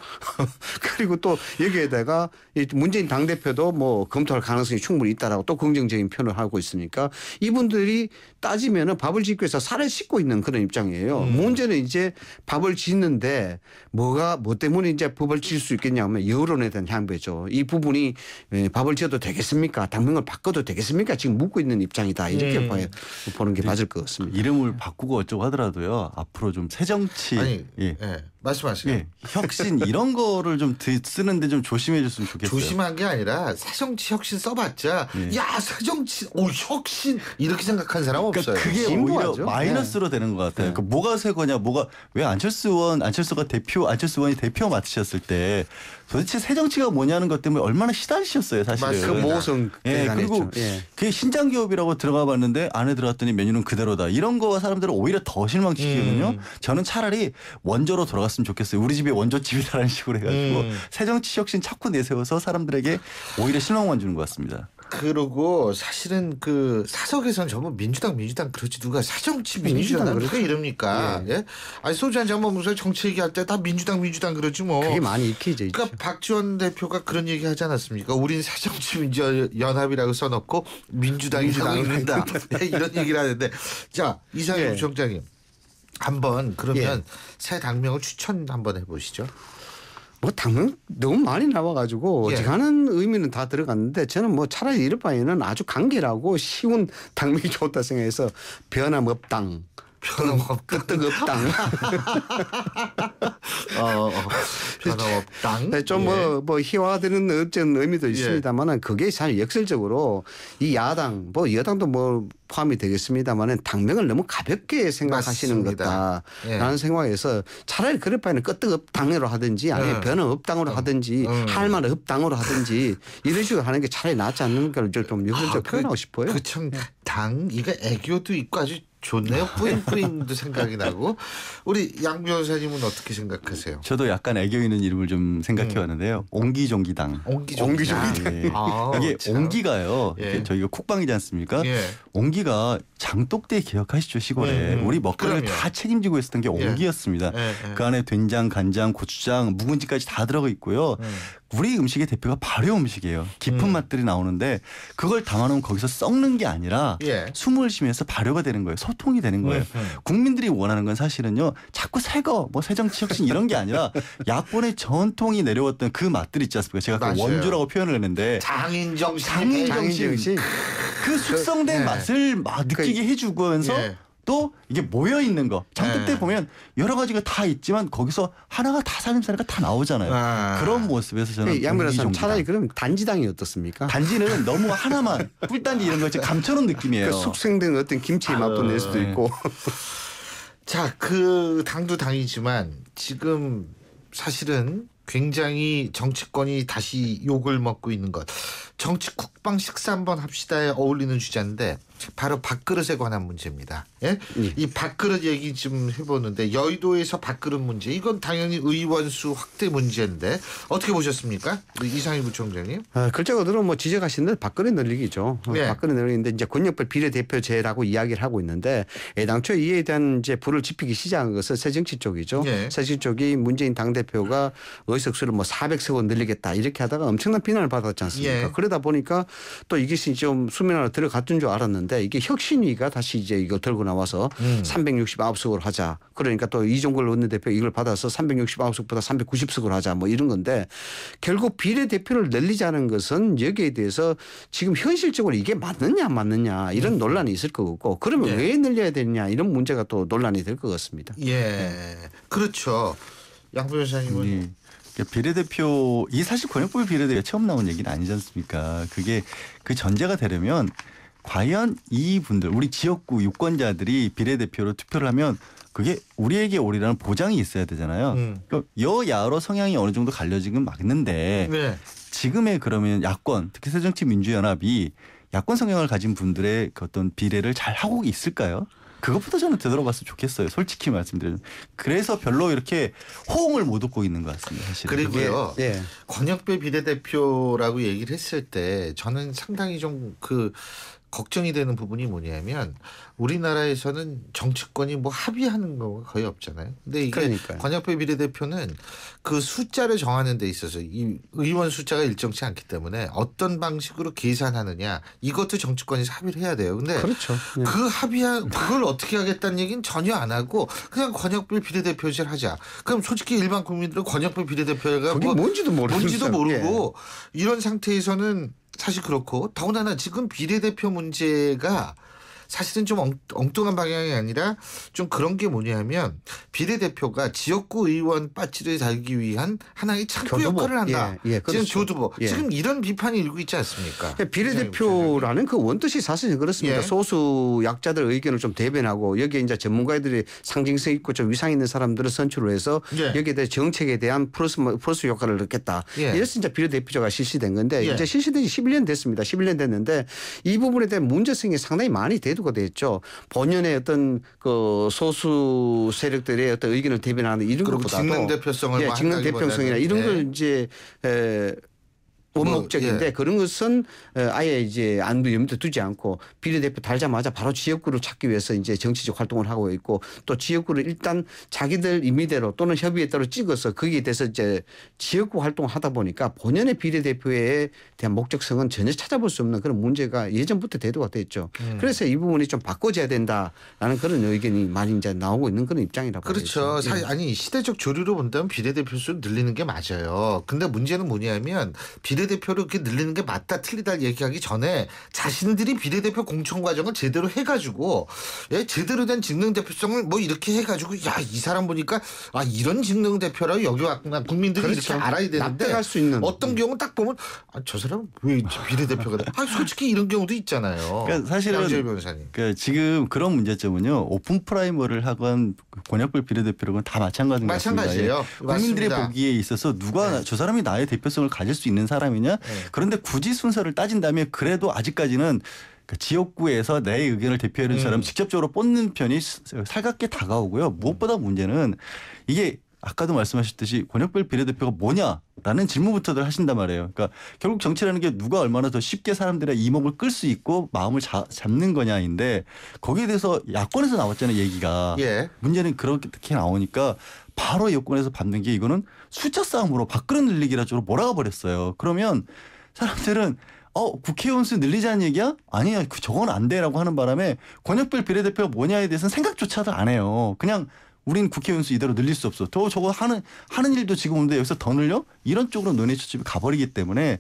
그리고 또 여기에다가 문재인 당대표도 뭐 검토할 가능성이 충분히 있다라고 또 긍정적인 표현을 하고 있으니까 이분들이 따지면은 밥을 짓기 위해서 살을 씻고 있는 그런 입장이에요. 음. 문제는 이제 밥을 짓는데 뭐가 뭐 때문에 이제 밥을 짓을 수 있겠냐 하면 여론에 대한 향배죠. 이 부분이 밥을 지어도 되겠습니까? 당명을 바꿔도 되겠습니까? 지금 묻고 있는 입장이다. 이렇게 음. 보는 게 맞을 것 같습니다. 이름을 바꾸고 어쩌고 하더라도요. 앞으로 좀 새정치 아니 예. 예. 말씀하세요. 예. 혁신 이런 거를 좀 쓰는데 좀 조심해 줬으면 좋겠어요. 조심한 게 아니라 새정치 혁신 써봤자 예. 야 새정치 오 혁신 이렇게 생각한 사람 없어요. 그러니까 그게 진보하죠. 오히려 마이너스로 네. 되는 것 같아요. 네. 그러니까 뭐가 새 거냐, 뭐가 왜 안철수 의원, 안철수가 대표, 안철수 의원이 대표 맡으셨을 때 도대체 새 정치가 뭐냐는 것 때문에 얼마나 시달리셨어요, 사실은. 맞습니다. 그 모성 예, 그리고 예. 그게 신장 기업이라고 들어가 봤는데 안에 들어갔더니 메뉴는 그대로다. 이런 거가 사람들을 오히려 더 실망시키거든요. 음. 저는 차라리 원조로 돌아갔으면 좋겠어요. 우리 집이 원조집이라는 식으로 해가지고 음. 새 정치 혁신 자꾸 내세워서 사람들에게 오히려 실망만 주는 것 같습니다. 그러고 사실은 그 사석에서는 전부 민주당 민주당 그렇지 누가 새정치 민주당 민주당 누가 이럽니까? 예. 예? 아니 소주 한잔 먹으면서 정치 얘기할 때 다 민주당 민주당 그러지 뭐. 그게 많이 익혀져 있죠. 그러니까 박지원 대표가 그런 얘기 하지 않았습니까? 우린 새정치민주연합이라고 써놓고 민주당이 하고 있는다. 이런 얘기를 하는데 자 이상희 예. 부총장님 한번 그러면 예. 새 당명을 추천 한번 해보시죠. 뭐 당면 너무 많이 나와가지고 예. 어지간한 의미는 다 들어갔는데 저는 뭐 차라리 이럴 바에는 아주 간결하고 쉬운 당명이 좋다 생각해서 변함없당. 변함없당. 끄떡없당. 어, 어. 변함없당. 네, 좀 뭐 뭐 희화되는 어떤 의미도 예. 있습니다만은 그게 사실 역설적으로 이 야당 뭐 여당도 뭐 포함이 되겠습니다만은 당명을 너무 가볍게 생각하시는 맞습니다. 것다라는 예. 생각에서 차라리 그럴 바에는 끄떡없당으로 하든지 아니면 예. 변함없당으로 하든지 음. 할 말 없당으로 하든지 이런 식으로 하는 게 차라리 낫지 않는 걸 좀 역설적으로 표현하고 싶어요. 그참 당 이거 애교도 있고 아주 좋네요. 뿌잉뿌잉도 생각이 나고 우리 양 변호사님은 어떻게 생각하세요? 저도 약간 애교 있는 이름을 좀 생각해 왔는데요. 옹기종기당. 옹기종기당. 예. 아, 이게 참. 옹기가요. 예. 이렇게 저희가 쿡방이지 않습니까? 예. 옹기가 장독대 기억하시죠 시골에. 음, 우리 먹거리를 그럼요. 다 책임지고 있었던 게 예. 옹기였습니다. 예, 예. 그 안에 된장, 간장, 고추장, 묵은지까지 다 들어가 있고요. 음. 우리 음식의 대표가 발효 음식이에요. 깊은 음. 맛들이 나오는데 그걸 담아놓으면 거기서 썩는 게 아니라 예. 숨을 쉬면서 발효가 되는 거예요. 소통이 되는 거예요. 음, 음. 국민들이 원하는 건 사실은요. 자꾸 새거 뭐 새정치 혁신 이런 게 아니라 야권의 전통이 내려왔던 그 맛들 있지 않습니까? 제가 그 맞아요. 원조라고 표현을 했는데 장인정신. 장인정신 그 숙성된 예. 맛을 막 느끼게 해주면서 예. 또 이게 모여 있는 거 장독대 예. 보면 여러 가지가 다 있지만 거기서 하나가 다 살림살이가 다 나오잖아요. 아. 그런 모습에서 저는 양 변호사님 옹기종기당. 차라리 그럼 단지당이 어떻습니까? 단지는 너무 하나만 꿀단지 이런 거 이제 감춰놓은 느낌이에요. 그 숙성된 어떤 김치의 맛도 낼 수도 네. 있고. 자, 그 당도 당이지만 지금 사실은 굉장히 정치권이 다시 욕을 먹고 있는 것. 정치 국방 식사 한번 합시다에 어울리는 주제인데 바로 밥그릇에 관한 문제입니다. 예? 예. 이 밥그릇 얘기 좀 해보는데 여의도에서 밥그릇 문제 이건 당연히 의원 수 확대 문제인데 어떻게 보셨습니까? 이상희 부총장님. 아, 글자 그대로 뭐 지적하신 대로 밥그릇 늘리기죠. 네. 밥그릇 늘리는데 이제 권역별 비례대표제라고 이야기를 하고 있는데 애당초 이에 대한 이제 불을 지피기 시작한 것은 새정치 쪽이죠. 네. 새정치 쪽이 문재인 당대표가 의석수를 뭐 사백석 원 늘리겠다 이렇게 하다가 엄청난 비난을 받았지 않습니까? 예. 그러다 보니까 또 이것이 좀 수면 안에 들어갔던 줄 알았는데 이게 혁신위가 다시 이제 이거 들고 나와서 음. 삼백육십구 석으로 하자. 그러니까 또 이종걸 원내대표 이걸 받아서 삼백육십구 석보다 삼백구십 석으로 하자 뭐 이런 건데 결국 비례대표를 늘리자는 것은 여기에 대해서 지금 현실적으로 이게 맞느냐 안 맞느냐 이런 음. 논란이 있을 거고 그러면 예. 왜 늘려야 되느냐 이런 문제가 또 논란이 될 것 같습니다. 예, 그렇죠. 양 변호사님은 네. 그러니까 비례대표 이 사실 권역별 비례대표가 처음 나온 얘기는 아니지 않습니까? 그게 그 전제가 되려면 과연 이분들 우리 지역구 유권자들이 비례대표로 투표를 하면 그게 우리에게 오리라는 보장이 있어야 되잖아요. 음. 그러니까 여야로 성향이 어느 정도 갈려지긴 맞는데 네. 지금의 그러면 야권 특히 새정치민주연합이 야권 성향을 가진 분들의 그 어떤 비례를 잘 하고 있을까요? 그것부터 저는 되돌아봤으면 좋겠어요. 솔직히 말씀드리면. 그래서 별로 이렇게 호응을 못 얻고 있는 것 같습니다. 사실은. 그리고요. 예. 권역별 비례대표라고 얘기를 했을 때 저는 상당히 좀 그 걱정이 되는 부분이 뭐냐면 우리나라에서는 정치권이 뭐 합의하는 경우가 거의 없잖아요. 근데 이게 그러니까요. 권역별 비례대표는 그 숫자를 정하는 데 있어서 이 의원 숫자가 일정치 않기 때문에 어떤 방식으로 계산하느냐 이것도 정치권에서 합의를 해야 돼요. 근데 그렇죠. 예. 그 합의한 그걸 어떻게 하겠다는 얘기는 전혀 안 하고 그냥 권역별 비례대표제를 하자. 그럼 솔직히 일반 국민들은 권역별 비례대표가 그게 뭐 뭔지도 모르는 뭔지도 사람. 모르고 이런 상태에서는 사실 그렇고 더군다나 지금 비례대표 문제가 사실은 좀 엉, 엉뚱한 방향이 아니라 좀 그런 게 뭐냐면 비례대표가 지역구 의원 빠지를 달기 위한 하나의 창구 교두보. 역할을 한다. 예, 예, 지금 그렇죠. 교두보. 예. 지금 이런 비판이 일고 있지 않습니까? 비례대표라는 그 원뜻이 사실은 그렇습니다. 예. 소수 약자들 의견을 좀 대변하고 여기에 이제 전문가들이 상징성 있고 좀 위상 있는 사람들을 선출을 해서 예. 여기에 대해 정책에 대한 플러스 플러스 효과를 넣겠다. 예. 이래서 이제 비례대표제가 실시된 건데 예. 이제 실시된 지 십일 년 됐습니다. 십일 년 됐는데 이 부분에 대한 문제성이 상당히 많이 대두가 됐죠. 본연의 어떤 그 소수 세력들의 어떤 의견을 대변하는 이런 그리고 것보다도 직능 대표성을 예, 뭐 직능 한다기보다는 대표성이나 이런 예. 걸 이제 에, 원목적인데 뭐, 예. 그런 것은 아예 이제 안부 염두 두지 않고 비례대표 달자마자 바로 지역구를 찾기 위해서 이제 정치적 활동을 하고 있고 또 지역구를 일단 자기들 임의대로 또는 협의에 따라 찍어서 거기에 대해서 이제 지역구 활동을 하다 보니까 본연의 비례대표에 대한 목적성은 전혀 찾아볼 수 없는 그런 문제가 예전부터 대두가 됐죠. 음. 그래서 이 부분이 좀 바꿔줘야 된다라는 그런 의견이 많이 이제 나오고 있는 그런 입장이라고 그렇죠. 봐야죠. 사실 아니 시대적 조류로 본다면 비례대표 수를 늘리는 게 맞아요. 근데 문제는 뭐냐면 비례대표를 이렇게 늘리는 게 맞다 틀리다 얘기하기 전에 자신들이 비례대표 공천 과정을 제대로 해가지고 예, 제대로 된 직능 대표성을 뭐 이렇게 해가지고 야 이 사람 보니까 아 이런 직능 대표라고 여기 왔구나 국민들이 그렇죠. 이렇게 알아야 되는데 납득할 수 있는 어떤 경우 딱 보면 아, 저 사람은 왜 비례대표가 돼? 아 솔직히 이런 경우도 있잖아요. 그러니까 사실은 양지열 변호사님. 그러니까 지금 그런 문제점은요. 오픈 프라이머를 하건 권역별 비례대표라건 다 마찬가지인 것 같습니다. 마찬가지예요. 예. 국민들의 맞습니다. 보기에 있어서 누가 네. 저 사람이 나의 대표성을 가질 수 있는 사람이냐. 네. 그런데 굳이 순서를 따진다면 그래도 아직까지는 그 지역구에서 내 의견을 대표하는 음. 사람 직접적으로 뽑는 편이 살갑게 다가오고요. 무엇보다 문제는 이게 아까도 말씀하셨듯이 권역별 비례대표가 뭐냐라는 질문부터들 하신단 말이에요. 그러니까 결국 정치라는 게 누가 얼마나 더 쉽게 사람들의 이목을 끌 수 있고 마음을 자, 잡는 거냐인데 거기에 대해서 야권에서 나왔잖아요. 얘기가. 예. 문제는 그렇게 나오니까 바로 여권에서 받는 게 이거는 숫자 싸움으로 밥그릇 늘리기라 쪽으로 몰아가 버렸어요. 그러면 사람들은 어 국회의원 수 늘리자는 얘기야? 아니야. 그 저건 안 돼라고 하는 바람에 권역별 비례대표가 뭐냐에 대해서는 생각조차도 안 해요. 그냥 우린 국회의원 수 이대로 늘릴 수 없어. 더 저거 하는 하는 일도 지금 오는데 여기서 더 늘려? 이런 쪽으로 논의 초점이 가버리기 때문에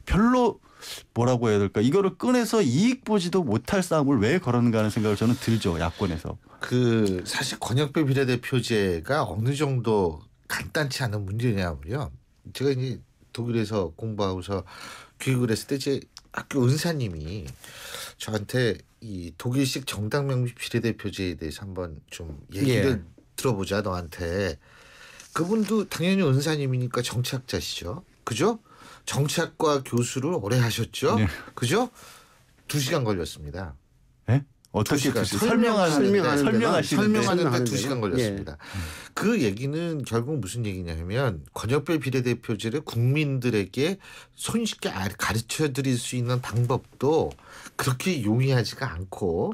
별로 뭐라고 해야 될까? 이거를 꺼내서 이익 보지도 못할 싸움을 왜 걸었는가 하는 생각을 저는 들죠. 야권에서. 그 사실 권역별 비례대표제가 어느 정도 간단치 않은 문제냐면요. 제가 이제 독일에서 공부하고서 교육을 했을 때 제 학교 은사님이 저한테 이 독일식 정당 명부 비례대표제에 대해서 한번 좀 얘기를 예. 들어보자 너한테. 그분도 당연히 은사님이니까 정치학자시죠. 그죠? 정치학과 교수를 오래 하셨죠. 네. 그죠? 두 시간 걸렸습니다. 네? 어떻게 두 시간 두 설명하는 설명하는 설명하시는데 설명하는데 두 설명하는데요. 시간 걸렸습니다. 예. 그 얘기는 결국 무슨 얘기냐면 권역별 비례대표제를 국민들에게 손쉽게 가르쳐드릴 수 있는 방법도 그렇게 용이하지가 않고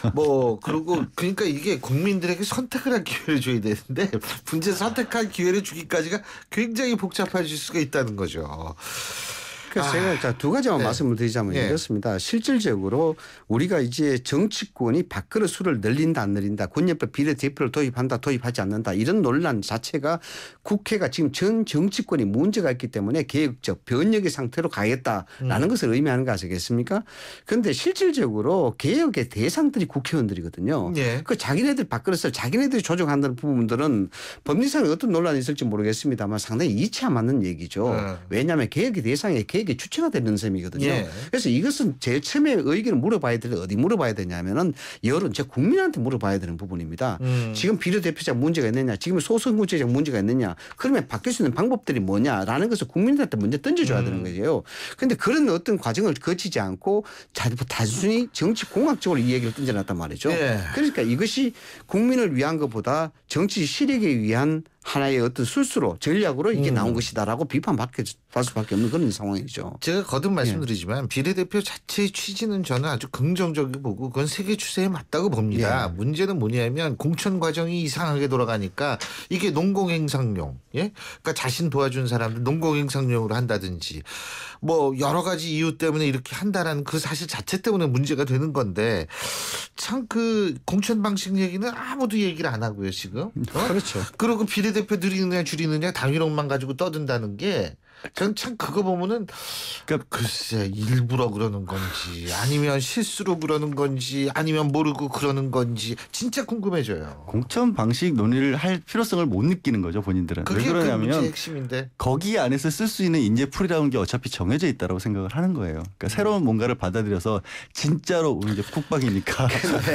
뭐 그리고 그러니까 이게 국민들에게 선택을 할 기회를 줘야 되는데 문제 선택할 기회를 주기까지가 굉장히 복잡해질 수가 있다는 거죠. 그래서 아, 제가 자, 두 가지만 네. 말씀을 드리자면 네. 이렇습니다. 실질적으로 우리가 이제 정치권이 밥그릇 수를 늘린다 안 늘린다. 권역별 비례대표를 도입한다 도입하지 않는다. 이런 논란 자체가 국회가 지금 전 정치권이 문제가 있기 때문에 개혁적 변혁의 상태로 가겠다라는 음. 것을 의미하는 거 아시겠습니까? 그런데 실질적으로 개혁의 대상들이 국회의원들이거든요. 예. 그 자기네들 밥그릇을 자기네들이 조정한다는 부분들은 법리상에 어떤 논란이 있을지 모르겠습니다만 상당히 이치 안 맞는 얘기죠. 네. 왜냐하면 개혁의 대상에 개혁의 주체가 되는 셈이거든요. 예. 그래서 이것은 제일 처음에 의견을 물어봐야 될 때 어디 물어봐야 되냐면은 여론, 제 국민한테 물어봐야 되는 부분입니다. 음. 지금 비례대표자 문제가 있느냐, 지금 소선구제적 문제가 있느냐, 그러면 바뀔 수 있는 방법들이 뭐냐라는 것을 국민한테 먼저 던져줘야 음. 되는 거예요. 그런데 그런 어떤 과정을 거치지 않고 단순히 정치 공학적으로 이 얘기를 던져놨단 말이죠. 예. 그러니까 이것이 국민을 위한 것보다 정치 실익에 위한 하나의 어떤 술수로 전략으로 이게 음. 나온 것이다라고 비판받을 수밖에 없는 그런 상황이죠. 제가 거듭 말씀드리지만 비례대표 자체의 취지는 저는 아주 긍정적이고 보고 그건 세계 추세에 맞다고 봅니다. 예. 문제는 뭐냐면 공천 과정이 이상하게 돌아가니까 이게 농공행상용, 예, 그러니까 자신 도와준 사람들 농공행상용으로 한다든지 뭐 여러 가지 이유 때문에 이렇게 한다라는 그 사실 자체 때문에 문제가 되는 건데 참 그 공천 방식 얘기는 아무도 얘기를 안 하고요 지금. 어? 그렇죠. 그리고 비례대표 늘리느냐 줄이느냐 당일홍만 가지고 떠든다는 게 전 참 그거 보면은 그러니까 글쎄 일부러 그러는 건지 아니면 실수로 그러는 건지 아니면 모르고 그러는 건지 진짜 궁금해져요. 공천 방식 논의를 할 필요성을 못 느끼는 거죠 본인들은. 왜 그게 그 그러냐면 문제의 핵심인데. 거기 안에서 쓸 수 있는 인재풀이라는 게 어차피 정해져 있다고 생각을 하는 거예요. 그러니까 새로운 뭔가를 받아들여서 진짜로 우리 이제 쿡박이니까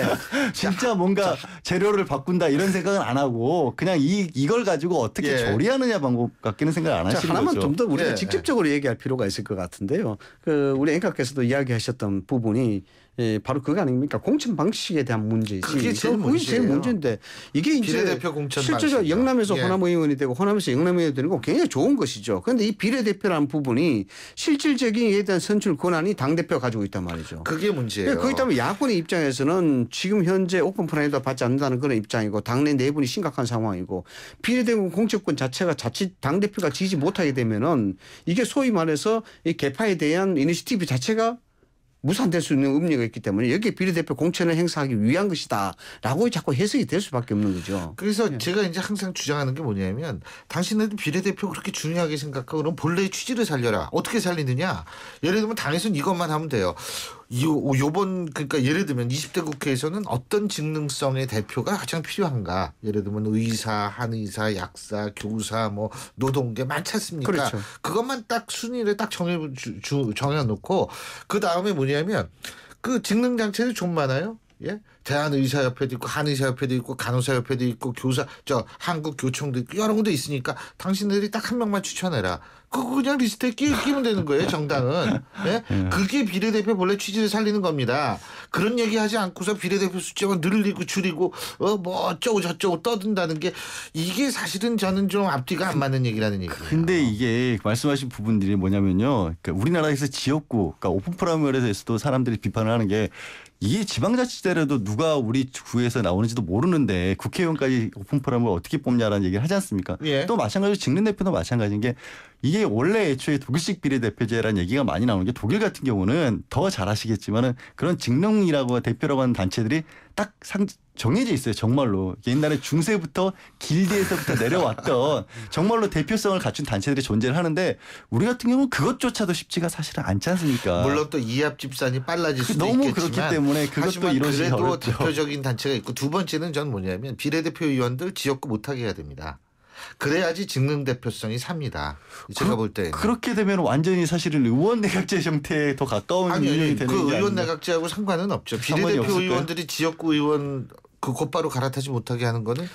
진짜 뭔가 재료를 바꾼다 이런 생각은 안 하고 그냥 이 이걸 가지고 어떻게 예. 조리하느냐 방법 같기는 생각 안 자, 하시는 하나만 거죠. 좀 더 우리가 예. 직접적으로 얘기할 필요가 있을 것 같은데요. 그 우리 앵커께서도 이야기하셨던 부분이 예, 바로 그거 아닙니까? 공천 방식에 대한 문제지. 그게 제일 그게 제일 문제예요. 문제인데 이게 이제 비례대표 공천 실제로 방식이요. 영남에서 예. 호남 의원이 되고 호남에서 영남 의원이 되는 건 굉장히 좋은 것이죠. 그런데 이 비례대표라는 부분이 실질적인 이에 대한 선출 권한이 당대표가 가지고 있단 말이죠. 그게 문제예요. 그렇기 때문에 야권의 입장에서는 지금 현재 오픈 프라이드 받지 않는다는 그런 입장이고 당내 내분이 심각한 상황이고 비례대표 공천권 자체가 자칫 당대표가 지지 못하게 되면은 이게 소위 말해서 이 개파에 대한 이니시티브 자체가 무산될 수 있는 의미가 있기 때문에 여기에 비례대표 공천을 행사하기 위한 것이다라고 자꾸 해석이 될 수밖에 없는 거죠. 그래서 예. 제가 이제 항상 주장하는 게 뭐냐면 당신네들 비례대표 그렇게 중요하게 생각하고 그럼 본래의 취지를 살려라. 어떻게 살리느냐. 예를 들면 당에서는 이것만 하면 돼요. 요, 요번 그러니까 예를 들면 이십 대 국회에서는 어떤 직능성의 대표가 가장 필요한가. 예를 들면 의사, 한의사, 약사, 교사, 뭐 노동계 많지 않습니까? 그렇죠. 그것만 딱 순위를 딱 정해 주, 주, 정해놓고 그 다음에 뭐냐면 그 직능 장치들이 좀 많아요. 예? 대한의사협회도 있고 한의사협회도 있고 간호사협회도 있고 교사 저 한국교총도 있고 여러 군데 있으니까 당신들이 딱 한 명만 추천해라. 그거 그냥 리스트에 끼, 끼면 되는 거예요. 정당은. 예? 그게 비례대표 본래 취지를 살리는 겁니다. 그런 얘기하지 않고서 비례대표 숫자만 늘리고 줄이고 어 뭐 어쩌고 저쩌고 떠든다는 게 이게 사실은 저는 좀 앞뒤가 안 맞는 얘기라는 얘기예요. 근데 이게 말씀하신 부분들이 뭐냐면요. 그러니까 우리나라에서 지역구, 그러니까 오픈 프라이머리에서도 사람들이 비판을 하는 게 이게 지방자치제라도 누가 우리 구에서 나오는지도 모르는데 국회의원까지 오픈 프라이머를 어떻게 뽑냐라는 얘기를 하지 않습니까? 예. 또 마찬가지로 직능대표도 마찬가지인 게 이게 원래 애초에 독일식 비례대표제라는 얘기가 많이 나오는 게 독일 같은 경우는 더 잘 아시겠지만은 그런 직능이라고 대표라고 하는 단체들이 딱 상, 정해져 있어요. 정말로. 옛날에 중세부터 길드에서부터 내려왔던 정말로 대표성을 갖춘 단체들이 존재를 하는데 우리 같은 경우는 그것조차도 쉽지가 사실은 않지 않습니까? 물론 또 이합 집산이 빨라질 수도 너무 있겠지만 그렇기 때문에 그것도 하지만 이루어지기 그래도 어렵죠. 대표적인 단체가 있고 두 번째는 전 뭐냐면 비례대표 의원들 지역구 못하게 해야 됩니다. 그래야지 직능 대표성이 삽니다. 제가 그, 볼 때는. 그렇게 되면 완전히 사실은 의원 내각제 형태에 더 가까운 아니, 운영이 아니 되는 그 게 의원 아닌가. 내각제하고 상관은 없죠. 상관이 비례대표 없을까요? 의원들이 지역구 의원 그 곧바로 갈아타지 못하게 하는 거는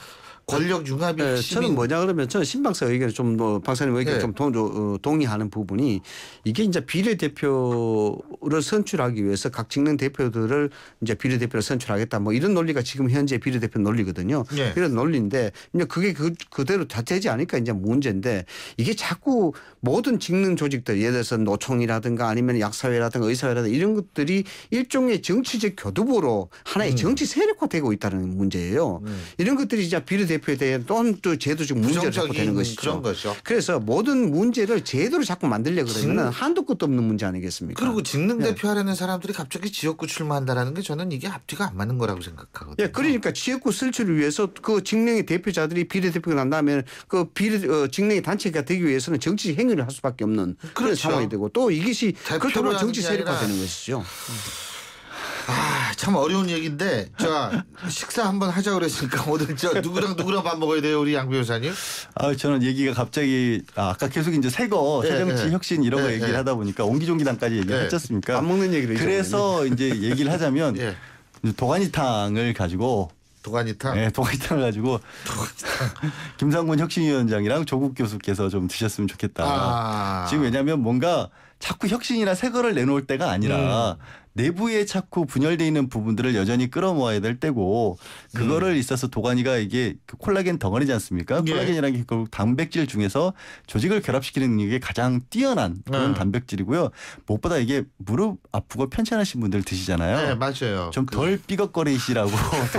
권력 융합이 네, 핵심인 저는 뭐냐 그러면 저는 신 박사 의견에 좀 뭐 박사님 의견에 네. 좀 동, 어, 동의하는 부분이 이게 이제 비례대표를 선출하기 위해서 각 직능 대표들을 이제 비례대표를 선출하겠다 뭐 이런 논리가 지금 현재 비례대표 논리거든요. 네. 이런 논리인데 이제 그게 그, 그대로 다 되지 않으니까 이제 문제인데 이게 자꾸 모든 직능 조직들 예를 들어서 노총이라든가 아니면 약사회라든가 의사회라든가 이런 것들이 일종의 정치적 교두보로 하나의 음. 정치 세력화되고 있다는 문제예요. 음. 이런 것들이 이제 비례대표에 대한 또 또 제도적 문제를 자꾸 되는 부정적인 것이죠. 그런 거죠. 그래서 모든 문제를 제도로 자꾸 만들려고 그러면 음. 한도 끝도 없는 문제 아니겠습니까? 그리고 직능 네. 대표 하려는 사람들이 갑자기 지역구 출마한다라는 게 저는 이게 앞뒤가 안 맞는 거라고 생각하거든요. 예, 그러니까 지역구 설치를 위해서 그 직능의 대표자들이 비례대표가 난 다음에 그 비례 어, 직능의 단체가 되기 위해서는 정치 행위를 할 수밖에 없는 그런 그렇죠. 상황이 되고 또 이것이 대표로 그렇다면 정치 하는 게 아니라 세력화되는 것이죠. 아, 참 어려운 얘기인데 자 식사 한번 하자 그랬으니까 오늘 저 누구랑 누구랑 밥 먹어야 돼요 우리 양 변호사님? 아, 저는 얘기가 갑자기 아, 아까 계속 이제 새거 네, 새정치 네. 혁신 이런 거 네, 얘기를 네. 하다 보니까 옹기종기당까지 얘기를 네. 했지 않습니까? 밥 먹는 얘기를 그래서 이제 얘기를 하자면 예. 도가니탕을 가지고 도가니탕. 네, 도가니탕을 가지고 김상곤 혁신위원장이랑 조국 교수께서 좀 드셨으면 좋겠다. 아. 지금 왜냐하면 뭔가 자꾸 혁신이나 새 거를 내놓을 때가 아니라 음. 내부에 자꾸 분열돼 있는 부분들을 여전히 끌어모아야 될 때고 그거를 있어서 도가니가 이게 그 콜라겐 덩어리지 않습니까? 예. 콜라겐이라는 게 결국 단백질 중에서 조직을 결합시키는 게 가장 뛰어난 그런 음. 단백질이고요. 무엇보다 이게 무릎 아프고 편찮으신 분들 드시잖아요. 네 맞아요. 좀 덜 삐걱거리시라고.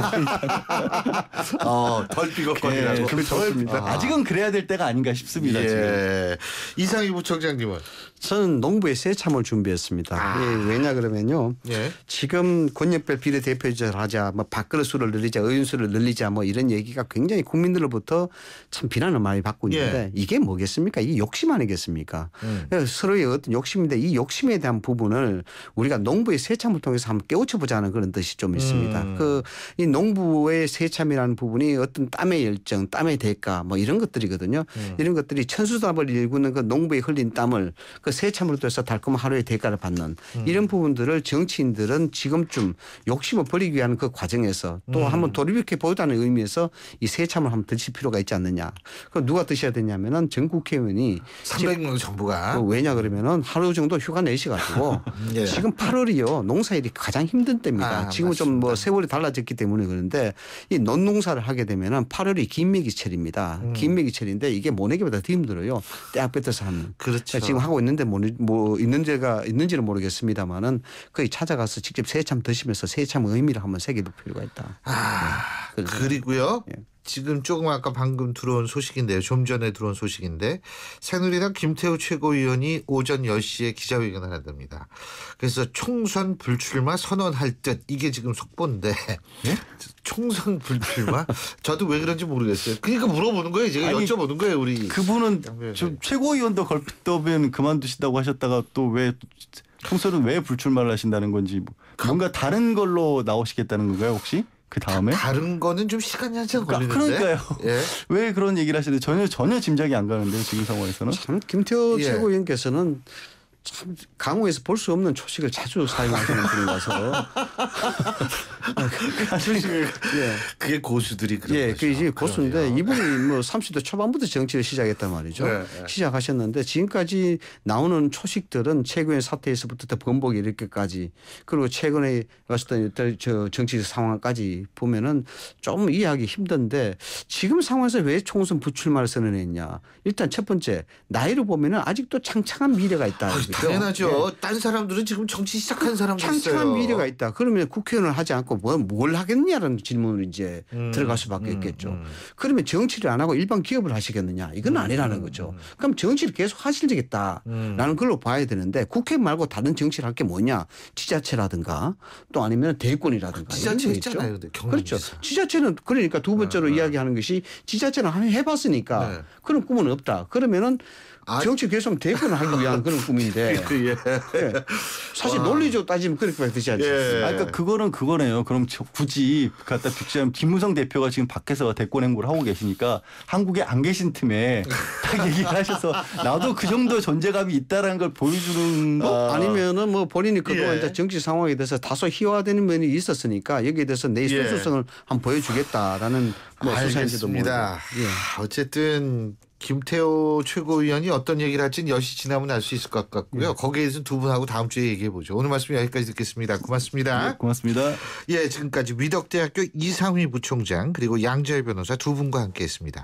어, 덜 삐걱거리라고. 예, 좀 덜, 아. 아직은 그래야 될 때가 아닌가 싶습니다. 지금. 예. 이상희 부총장님은 저는 농부의 새참을 준비했습니다. 아. 예, 왜냐 그러면요. 예. 지금 권역별 비례대표제를 하자, 뭐 밥그릇 수를 늘리자, 의원수를 늘리자, 뭐 이런 얘기가 굉장히 국민들로부터 참 비난을 많이 받고 있는데 예. 이게 뭐겠습니까? 이게 욕심 아니겠습니까? 음. 서로의 어떤 욕심인데 이 욕심에 대한 부분을 우리가 농부의 새참을 통해서 한번 깨우쳐 보자는 그런 뜻이 좀 있습니다. 음. 그 이 농부의 새참이라는 부분이 어떤 땀의 열정, 땀의 대가 뭐 이런 것들이거든요. 음. 이런 것들이 천수답을 일구는 그 농부의 흘린 땀을 그 새참으로 해서 달콤한 하루의 대가를 받는 음. 이런 부분들을 정치인들은 지금쯤 욕심을 버리기 위한 그 과정에서 또 음. 한번 돌이켜 보자는 의미에서 이 새참을 한번 드실 필요가 있지 않느냐. 그 누가 드셔야 되냐면은 전 국회의원이 삼백 명 정부가 그 왜냐 그러면은 하루 정도 휴가 내셔가지고 예. 지금 팔월이요 농사일이 가장 힘든 때입니다. 아, 지금은 좀 뭐 세월이 달라졌기 때문에 그런데 이 논농사를 하게 되면은 팔월이 긴매기철입니다. 음. 긴매기철인데 이게 모내기보다 더 힘들어요. 떼악 뱉어서 하는. 그렇죠. 지금 하고 있는데 뭐, 뭐 있는 데가 있는지는 모르겠습니다만은 거기 찾아가서 직접 새참 드시면서 새참의 의미를 한번 새겨볼 필요가 있다. 아, 네. 그리고요. 예. 지금 조금 아까 방금 들어온 소식인데요. 좀 전에 들어온 소식인데 새누리당 김태우 최고위원이 오전 열 시에 기자회견을 한답니다. 그래서 총선 불출마 선언할 듯 이게 지금 속보인데 예? 총선 불출마? 저도 왜 그런지 모르겠어요. 그러니까 물어보는 거예요. 제가 아니, 여쭤보는 거예요. 우리. 그분은 양변호사님. 좀 최고위원도 걸핏더면 그만두신다고 하셨다가 또 왜 총선은 왜 불출마를 하신다는 건지 뭐 뭔가 다른 걸로 나오시겠다는 건가요 혹시? 그 다음에? 다른 거는 좀 시간이 한참 걸리는데. 그러니까요. 예. 왜 그런 얘기를 하시는데 전혀 전혀 짐작이 안 가는데요 지금 상황에서는. 참 김태호 예. 최고위원께서는 참 강호에서 볼 수 없는 초식을 자주 사용하시는 분이라서 예. 그게 고수들이 그런 예, 거죠. 그 이제 고수인데 그럼요. 이분이 뭐 삼십 대 초반부터 정치를 시작했단 말이죠. 네, 네. 시작하셨는데 지금까지 나오는 초식들은 최근의 사태에서부터 번복이 이렇게까지 그리고 최근에 왔었던 저 정치 상황까지 보면은 좀 이해하기 힘든데 지금 상황에서 왜 총선 불출마를 선언했냐. 일단 첫 번째 나이를 보면은 아직도 창창한 미래가 있다. 아, 그죠? 당연하죠. 예. 딴 사람들은 지금 정치 시작한 사람도 있어요. 창창한 미래가 있다. 그러면 국회의원을 하지 않고 뭘, 뭘 하겠냐라는 질문을 이제 음, 들어갈 수밖에 음, 없겠죠. 음. 그러면 정치를 안 하고 일반 기업을 하시겠느냐. 이건 아니라는 거죠. 그럼 정치를 계속 하시겠다라는 음. 걸로 봐야 되는데 국회 말고 다른 정치를 할 게 뭐냐. 지자체라든가 또 아니면 대권이라든가. 지자체 이런 게 있잖아요. 있죠. 근데 경남에서. 그렇죠. 지자체는 그러니까 두 번째로 네, 네. 이야기하는 것이 지자체는 한번 해봤으니까 네. 그런 꿈은 없다. 그러면은 아. 정치 교섭 대표를 하기 위한 그런 꿈인데 예. 예. 사실 논리적으로 따지면 그렇게 되지 않습니까? 예. 아, 그러니까 그거는 그거네요. 그럼 저 굳이 갖다 비추자면 김무성 대표가 지금 밖에서 대권 행보를 하고 계시니까 한국에 안 계신 틈에 딱 얘기를 하셔서 나도 그 정도 존재감이 있다라는 걸 보여주는 뭐 거. 아니면은 뭐 본인이 그동안 예. 이제 정치 상황에 대해서 다소 희화되는 면이 있었으니까 여기에 대해서 내 예. 순수성을 한번 보여주겠다라는 뭐 수사인지도 모르고. 알겠습니다. 예. 어쨌든 김태호 최고위원이 어떤 얘기를 할지는 열 시 지나면 알 수 있을 것 같고요. 예. 거기에 대해서는 두 분하고 다음 주에 얘기해 보죠. 오늘 말씀 여기까지 듣겠습니다. 고맙습니다. 네, 고맙습니다. 예, 지금까지 위덕대학교 이상휘 부총장 그리고 양재열 변호사 두 분과 함께했습니다.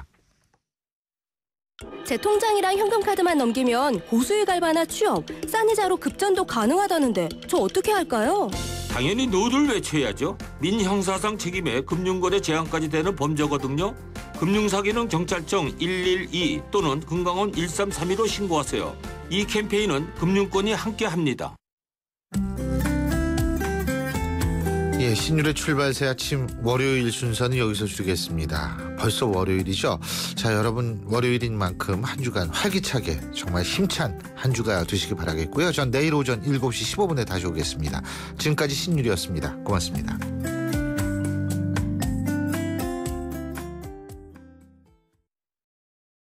제 통장이랑 현금카드만 넘기면 고수익 알바나 취업, 싼 이자로 급전도 가능하다는데 저 어떻게 할까요? 당연히 노를 외쳐야죠. 민형사상 책임에 금융거래 제한까지 되는 범죄거든요. 금융사기는 경찰청 일일이 또는 금강원 일삼삼이로 신고하세요. 이 캠페인은 금융권이 함께합니다. 예, 신율의 출발새 아침 월요일 순서는 여기서 줄이겠습니다. 벌써 월요일이죠. 자, 여러분 월요일인 만큼 한 주간 활기차게 정말 힘찬 한 주가 되시기 바라겠고요. 전 내일 오전 일곱 시 십오 분에 다시 오겠습니다. 지금까지 신율이었습니다. 고맙습니다.